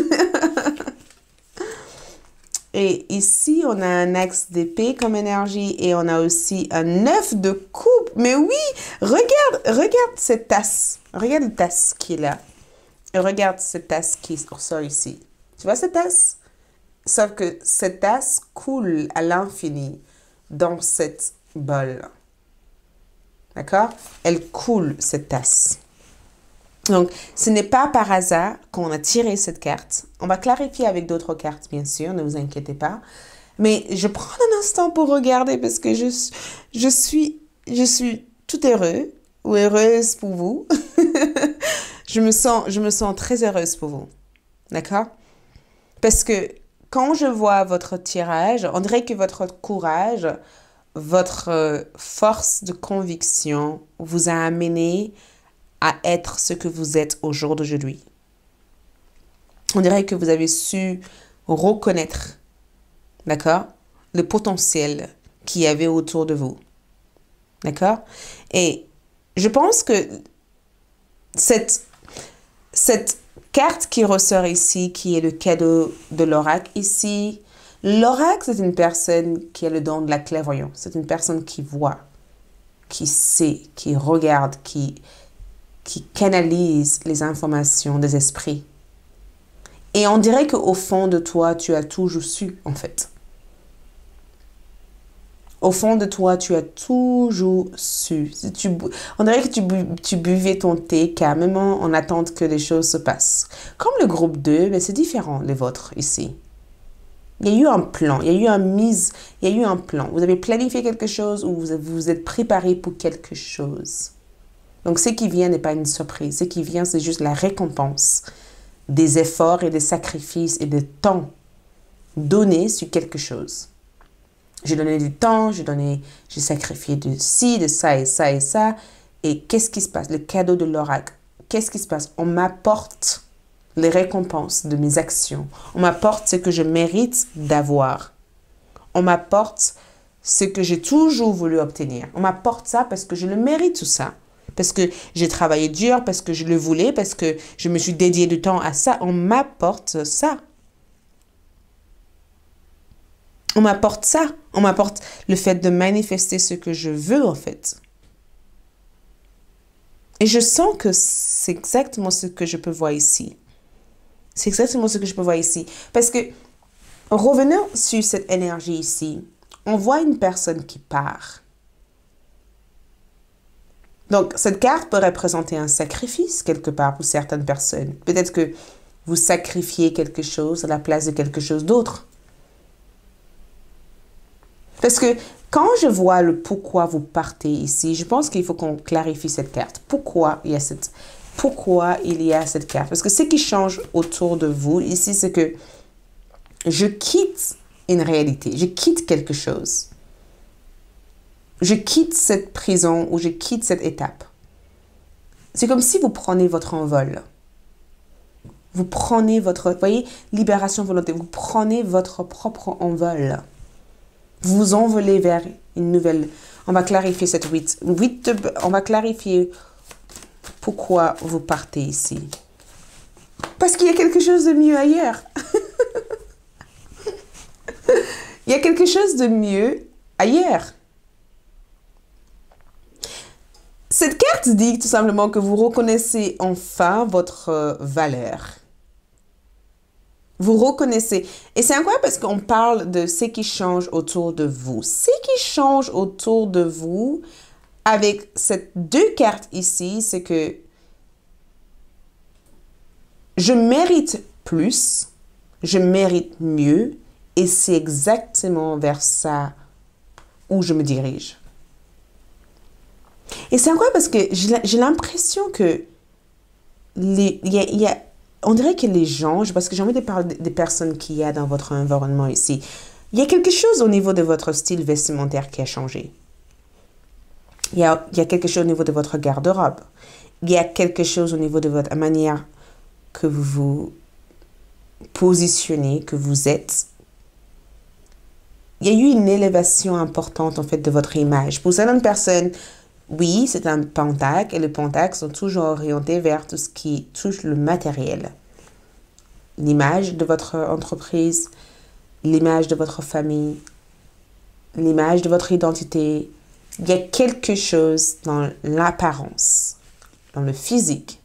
Speaker 1: Et ici, on a un axe d'épée comme énergie et on a aussi un neuf de coupe. Mais oui, regarde, regarde cette tasse. Regarde la tasse qui est là. Et regarde cette tasse qui ressort ici. Tu vois cette tasse? Sauf que cette tasse coule à l'infini dans cette bol. D'accord? Elle coule, cette tasse. Donc, ce n'est pas par hasard qu'on a tiré cette carte. On va clarifier avec d'autres cartes, bien sûr, ne vous inquiétez pas. Mais je prends un instant pour regarder parce que je, je, suis, je suis tout heureux ou heureuse pour vous. je, me sens, je me sens très heureuse pour vous. D'accord? Parce que quand je vois votre tirage, on dirait que votre courage, votre force de conviction vous a amené à être ce que vous êtes au jour d'aujourd'hui. On dirait que vous avez su reconnaître, d'accord, le potentiel qu'il y avait autour de vous. D'accord? Et je pense que cette, cette carte qui ressort ici, qui est le cadeau de l'oracle ici, l'oracle, c'est une personne qui a le don de la clairvoyance. C'est une personne qui voit, qui sait, qui regarde, qui... qui canalise les informations des esprits. Et on dirait qu'au fond de toi, tu as toujours su, en fait. Au fond de toi, tu as toujours su. Si tu, on dirait que tu, bu, tu buvais ton thé calmement en attendant que les choses se passent. Comme le groupe deux, mais c'est différent, les vôtres, ici. Il y a eu un plan, il y a eu un mise, il y a eu un plan. Vous avez planifié quelque chose ou vous vous êtes préparé pour quelque chose. Donc, ce qui vient n'est pas une surprise. Ce qui vient, c'est juste la récompense des efforts et des sacrifices et du temps donnés sur quelque chose. J'ai donné du temps, j'ai donné, j'ai sacrifié de ci, de ça et ça et ça. Et qu'est-ce qui se passe? Le cadeau de l'oracle. Qu'est-ce qui se passe? On m'apporte les récompenses de mes actions. On m'apporte ce que je mérite d'avoir. On m'apporte ce que j'ai toujours voulu obtenir. On m'apporte ça parce que je le mérite, tout ça. Parce que j'ai travaillé dur, parce que je le voulais, parce que je me suis dédié du temps à ça. On m'apporte ça. On m'apporte ça. On m'apporte le fait de manifester ce que je veux, en fait. Et je sens que c'est exactement ce que je peux voir ici. C'est exactement ce que je peux voir ici. Parce que, revenons sur cette énergie ici, on voit une personne qui part. Donc, cette carte peut représenter un sacrifice quelque part pour certaines personnes. Peut-être que vous sacrifiez quelque chose à la place de quelque chose d'autre. Parce que Quand je vois le pourquoi vous partez ici, je pense qu'il faut qu'on clarifie cette carte. Pourquoi il y a cette, pourquoi il y a cette carte? Parce que ce qui change autour de vous ici, c'est que je quitte une réalité, je quitte quelque chose. Je quitte cette prison ou je quitte cette étape. C'est comme si vous prenez votre envol. Vous prenez votre, vous voyez, libération volontaire. Vous prenez votre propre envol. Vous vous envolez vers une nouvelle. On va clarifier cette huit. huit de, on va clarifier pourquoi vous partez ici. Parce qu'il y a quelque chose de mieux ailleurs. Il y a quelque chose de mieux ailleurs. Cette carte dit tout simplement que vous reconnaissez enfin votre euh, valeur. Vous reconnaissez. Et c'est incroyable parce qu'on parle de ce qui change autour de vous. Ce qui change autour de vous avec ces deux cartes ici, c'est que je mérite plus, je mérite mieux et c'est exactement vers ça où je me dirige. Et c'est incroyable parce que j'ai l'impression que les, y a, y a, on dirait que les gens, parce que j'ai envie de parler des personnes qu'il y a dans votre environnement ici, il y a quelque chose au niveau de votre style vestimentaire qui a changé. Il y a, il y a quelque chose au niveau de votre garde-robe. Il y a quelque chose au niveau de votre manière que vous vous positionnez, que vous êtes. Il y a eu une élévation importante en fait de votre image. Pour certaines personnes, oui, c'est un pentacle et les pentacles sont toujours orientés vers tout ce qui touche le matériel. L'image de votre entreprise, l'image de votre famille, l'image de votre identité. Il y a quelque chose dans l'apparence, dans le physique,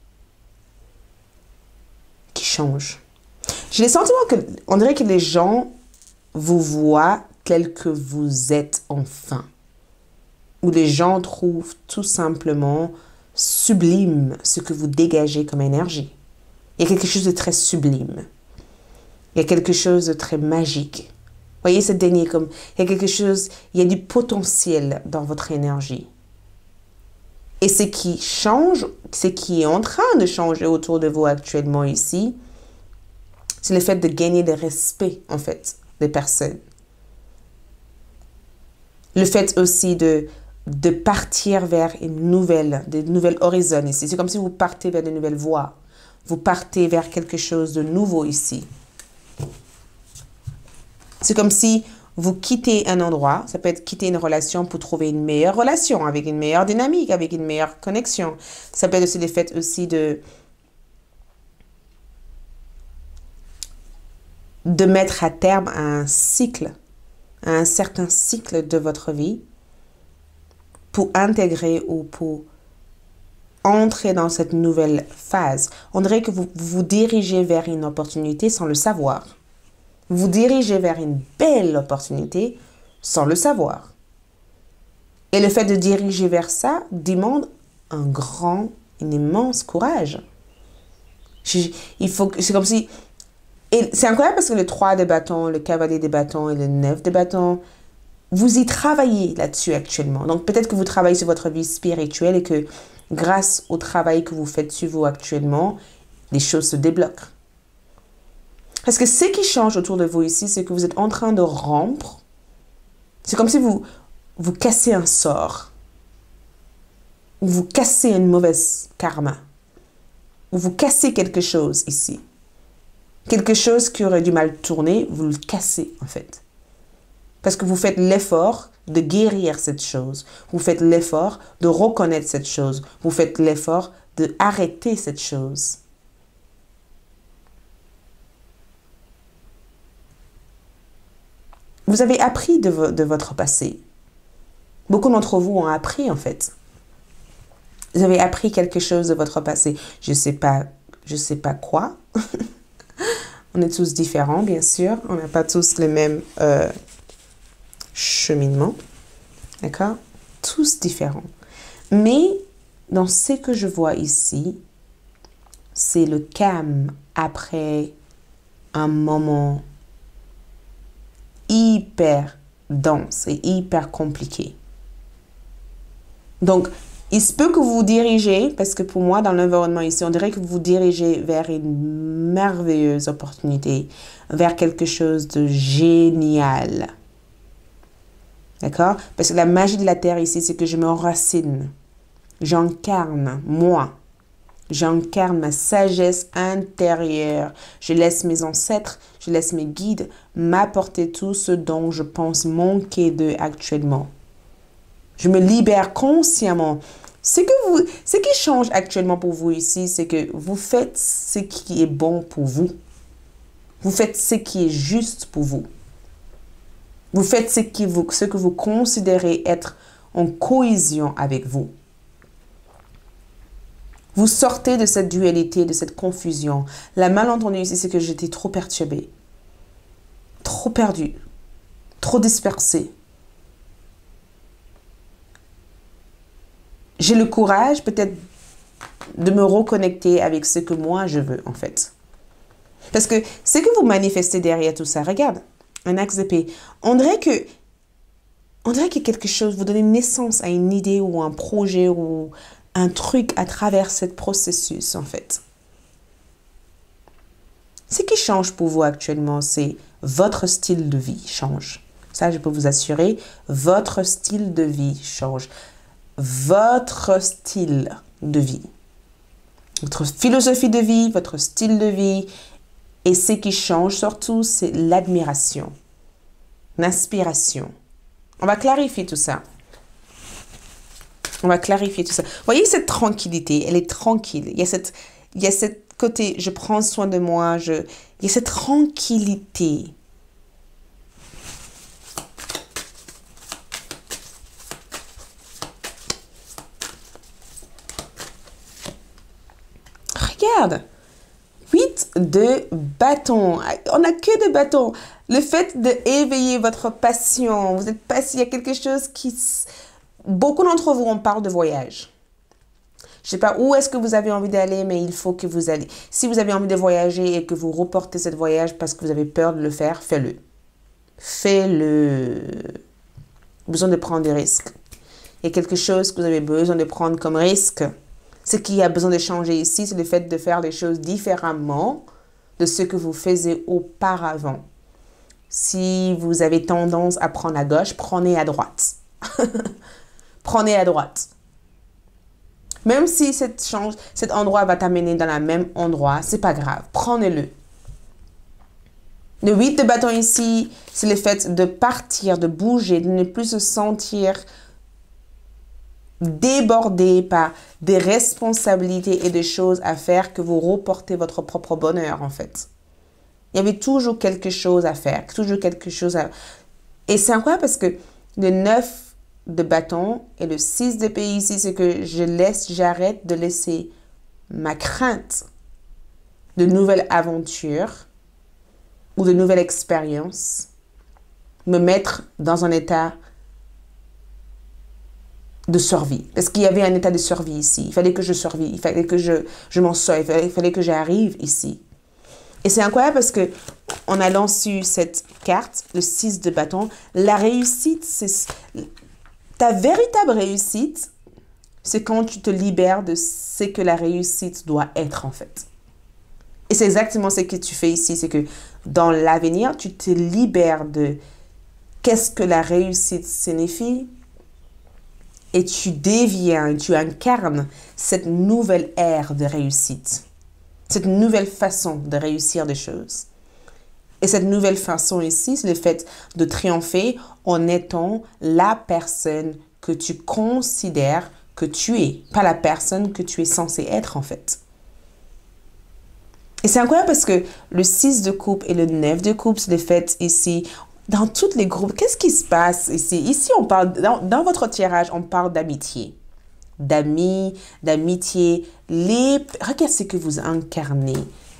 Speaker 1: qui change. J'ai le sentiment que, on dirait que les gens vous voient tel que vous êtes enfin. Où les gens trouvent tout simplement sublime ce que vous dégagez comme énergie. Il y a quelque chose de très sublime. Il y a quelque chose de très magique. Vous voyez, cette dernier comme, il y a quelque chose, il y a du potentiel dans votre énergie. Et ce qui change, ce qui est en train de changer autour de vous actuellement ici, c'est le fait de gagner le respect, en fait, des personnes. Le fait aussi de de partir vers une nouvelle, de nouvelles horizons ici. C'est comme si vous partez vers de nouvelles voies. Vous partez vers quelque chose de nouveau ici. C'est comme si vous quittez un endroit, ça peut être quitter une relation pour trouver une meilleure relation, avec une meilleure dynamique, avec une meilleure connexion. Ça peut être aussi le fait aussi de, de mettre à terme un cycle, un certain cycle de votre vie, pour intégrer ou pour entrer dans cette nouvelle phase. On dirait que vous vous dirigez vers une opportunité sans le savoir. Vous vous dirigez vers une belle opportunité sans le savoir. Et le fait de diriger vers ça demande un grand, un immense courage. Je, il faut, c'est comme si... Et c'est incroyable parce que le trois de bâton, le cavalier de bâton et le neuf de bâton, vous y travaillez là-dessus actuellement. Donc, peut-être que vous travaillez sur votre vie spirituelle et que grâce au travail que vous faites sur vous actuellement, les choses se débloquent. Parce que ce qui change autour de vous ici, c'est que vous êtes en train de rompre. C'est comme si vous, vous cassez un sort. Ou vous cassez une mauvaise karma. Ou vous cassez quelque chose ici. Quelque chose qui aurait du mal tourner, vous le cassez en fait. Parce que vous faites l'effort de guérir cette chose. Vous faites l'effort de reconnaître cette chose. Vous faites l'effort de arrêter cette chose. Vous avez appris de, vo de votre passé. Beaucoup d'entre vous ont appris en fait. Vous avez appris quelque chose de votre passé. Je ne sais pas, je sais pas quoi. On est tous différents, bien sûr. On n'a pas tous le même... Euh, cheminement, d'accord? Tous différents. Mais dans ce que je vois ici, c'est le calme après un moment hyper dense et hyper compliqué. Donc, il se peut que vous vous dirigez, parce que pour moi, dans l'environnement ici, on dirait que vous vous dirigez vers une merveilleuse opportunité, vers quelque chose de génial. D'accord? Parce que la magie de la terre ici, c'est que je m'enracine. J'incarne, moi. J'incarne ma sagesse intérieure. Je laisse mes ancêtres, je laisse mes guides m'apporter tout ce dont je pense manquer d'eux actuellement. Je me libère consciemment. Ce, que vous, ce qui change actuellement pour vous ici, c'est que vous faites ce qui est bon pour vous. Vous faites ce qui est juste pour vous. Vous faites ce, qui vous, ce que vous considérez être en cohésion avec vous. Vous sortez de cette dualité, de cette confusion. La malentendu ici, c'est que j'étais trop perturbée, trop perdue, trop dispersée. J'ai le courage peut-être de me reconnecter avec ce que moi je veux en fait. Parce que ce que vous manifestez derrière tout ça, regarde, un axe d'épée, on dirait que, on dirait que quelque chose, vous donnez naissance à une idée ou un projet ou un truc à travers ce processus en fait. Ce qui change pour vous actuellement, c'est votre style de vie change. Ça, je peux vous assurer, votre style de vie change. Votre style de vie, votre philosophie de vie, votre style de vie. Et ce qui change surtout, c'est l'admiration, l'inspiration. On va clarifier tout ça. On va clarifier tout ça. Vous voyez cette tranquillité, elle est tranquille. Il y a cette, il y a cette côté, je prends soin de moi, je, il y a cette tranquillité. Regarde, huit de bâton. On n'a que des bâtons. Le fait d'éveiller votre passion, vous êtes passionné, il y a quelque chose qui... Beaucoup d'entre vous, on parle de voyage. Je ne sais pas où est-ce que vous avez envie d'aller, mais il faut que vous allez. Si vous avez envie de voyager et que vous reportez ce voyage parce que vous avez peur de le faire, faites-le. Faites-le. Besoin de prendre des risques. Il y a quelque chose que vous avez besoin de prendre comme risque. Ce qui a besoin de changer ici, c'est le fait de faire les choses différemment de ce que vous faisiez auparavant. Si vous avez tendance à prendre à gauche, prenez à droite. Prenez à droite. Même si cette change, cet endroit va t'amener dans le même endroit, c'est pas grave. Prenez-le. Le huit de bâton ici, c'est le fait de partir, de bouger, de ne plus se sentir débordé par des responsabilités et des choses à faire que vous reportez votre propre bonheur en fait. Il y avait toujours quelque chose à faire, toujours quelque chose à... Et c'est incroyable parce que le neuf de bâton et le six d'épée ici, c'est que je laisse, j'arrête de laisser ma crainte de nouvelles aventures ou de nouvelles expériences me mettre dans un état de survie. Parce qu'il y avait un état de survie ici. Il fallait que je survive. Il fallait que je, je m'en sorte. Il fallait, il fallait que j'arrive ici. Et c'est incroyable parce que en allant sur cette carte, le six de bâton, la réussite, c'est... Ta véritable réussite, c'est quand tu te libères de ce que la réussite doit être en fait. Et c'est exactement ce que tu fais ici. C'est que dans l'avenir, tu te libères de qu'est-ce que la réussite signifie. Et tu deviens, tu incarnes cette nouvelle ère de réussite. Cette nouvelle façon de réussir des choses. Et cette nouvelle façon ici, c'est le fait de triompher en étant la personne que tu considères que tu es. Pas la personne que tu es censé être en fait. Et c'est incroyable parce que le six de coupe et le neuf de coupe, c'est le fait ici... Dans tous les groupes, qu'est-ce qui se passe ici? Ici, on parle, dans, dans votre tirage, on parle d'amitié. D'amis, d'amitié. Les, regarde ce que vous incarnez.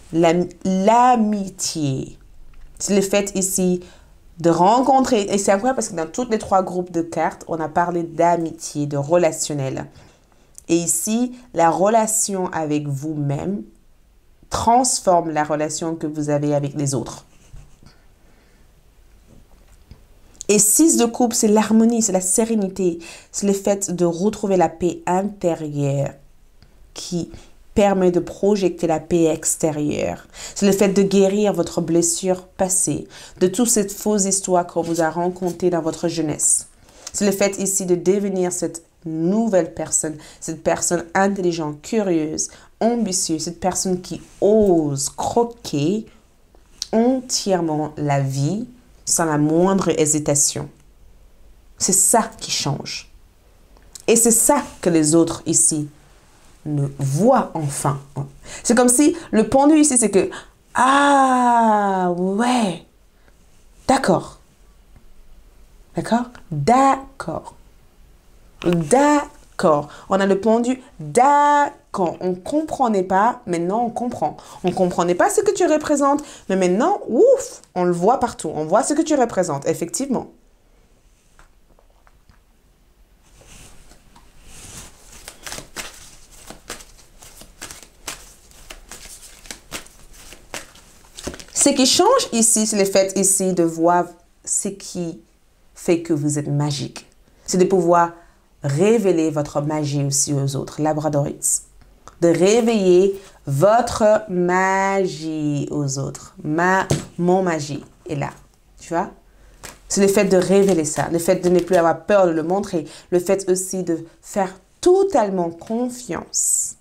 Speaker 1: L'amitié. C'est le fait ici de rencontrer. Et c'est incroyable parce que dans tous les trois groupes de cartes, on a parlé d'amitié, de relationnel. Et ici, la relation avec vous-même transforme la relation que vous avez avec les autres. Et six de coupe, c'est l'harmonie, c'est la sérénité. C'est le fait de retrouver la paix intérieure qui permet de projeter la paix extérieure. C'est le fait de guérir votre blessure passée, de toute cette fausse histoire qu'on vous a racontée dans votre jeunesse. C'est le fait ici de devenir cette nouvelle personne, cette personne intelligente, curieuse, ambitieuse, cette personne qui ose croquer entièrement la vie sans la moindre hésitation. C'est ça qui change. Et c'est ça que les autres ici ne voient enfin. C'est comme si le point de vue ici, c'est que, ah ouais, d'accord. D'accord? D'accord. D'accord. On a le point de vue d'accord. On ne comprenait pas, maintenant on comprend. On ne comprenait pas ce que tu représentes, mais maintenant, ouf, on le voit partout. On voit ce que tu représentes, effectivement. Ce qui change ici, c'est le fait ici de voir ce qui fait que vous êtes magique. C'est de pouvoir révéler votre magie aussi aux autres, Labradorites. De réveiller votre magie aux autres. Ma, mon magie est là. Tu vois? C'est le fait de révéler ça. Le fait de ne plus avoir peur de le montrer. Le fait aussi de faire totalement confiance.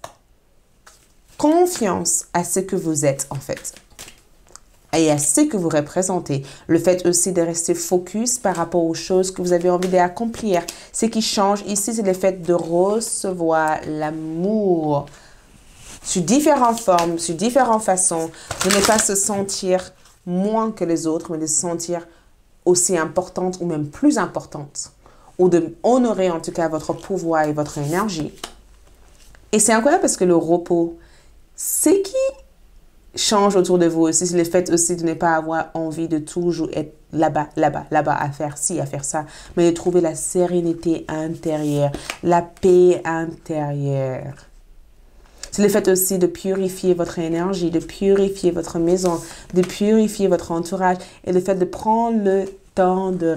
Speaker 1: Confiance à ce que vous êtes en fait. Et à ce que vous représentez. Le fait aussi de rester focus par rapport aux choses que vous avez envie d'accomplir. Ce qui change ici, c'est le fait de recevoir l'amour sous différentes formes, sous différentes façons. De ne pas se sentir moins que les autres, mais de se sentir aussi importante ou même plus importante. Ou de honorer en tout cas votre pouvoir et votre énergie. Et c'est incroyable parce que le repos, c'est qui change autour de vous aussi, c'est le fait aussi de ne pas avoir envie de toujours être là-bas, là-bas, là-bas, à faire ci, à faire ça, mais de trouver la sérénité intérieure, la paix intérieure. C'est le fait aussi de purifier votre énergie, de purifier votre maison, de purifier votre entourage et le fait de prendre le temps de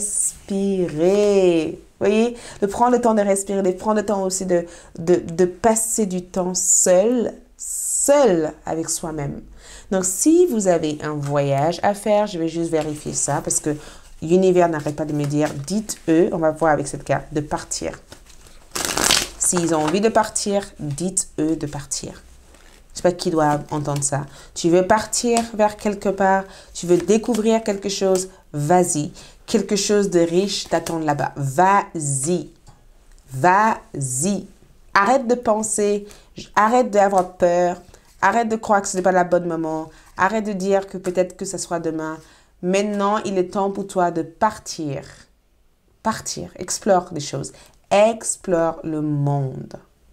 Speaker 1: respirer. Vous voyez, de prendre le temps de respirer, de prendre le temps aussi de, de, de passer du temps seul, seul avec soi-même. Donc, si vous avez un voyage à faire, je vais juste vérifier ça parce que l'univers n'arrête pas de me dire, dites-eux, on va voir avec cette carte, de partir. S'ils ont envie de partir, dites-eux de partir. Je ne sais pas qui doit entendre ça. Tu veux partir vers quelque part, tu veux découvrir quelque chose, vas-y. Quelque chose de riche t'attend là-bas. Vas-y. Vas-y. Arrête de penser, arrête d'avoir peur, arrête de croire que ce n'est pas le bon moment, arrête de dire que peut-être que ce sera demain. Maintenant, il est temps pour toi de partir. Partir, explore des choses, explore le monde.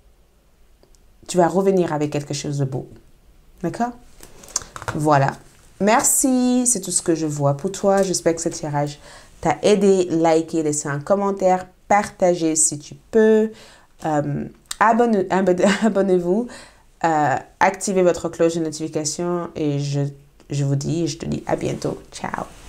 Speaker 1: Tu vas revenir avec quelque chose de beau. D'accord? Voilà. Merci, c'est tout ce que je vois pour toi. J'espère que ce tirage t'a aidé. Likez, laissez un commentaire, partagez si tu peux. Euh, Abonne, abonnez-vous, euh, activez votre cloche de notification et je, je vous dis, je te dis à bientôt. Ciao.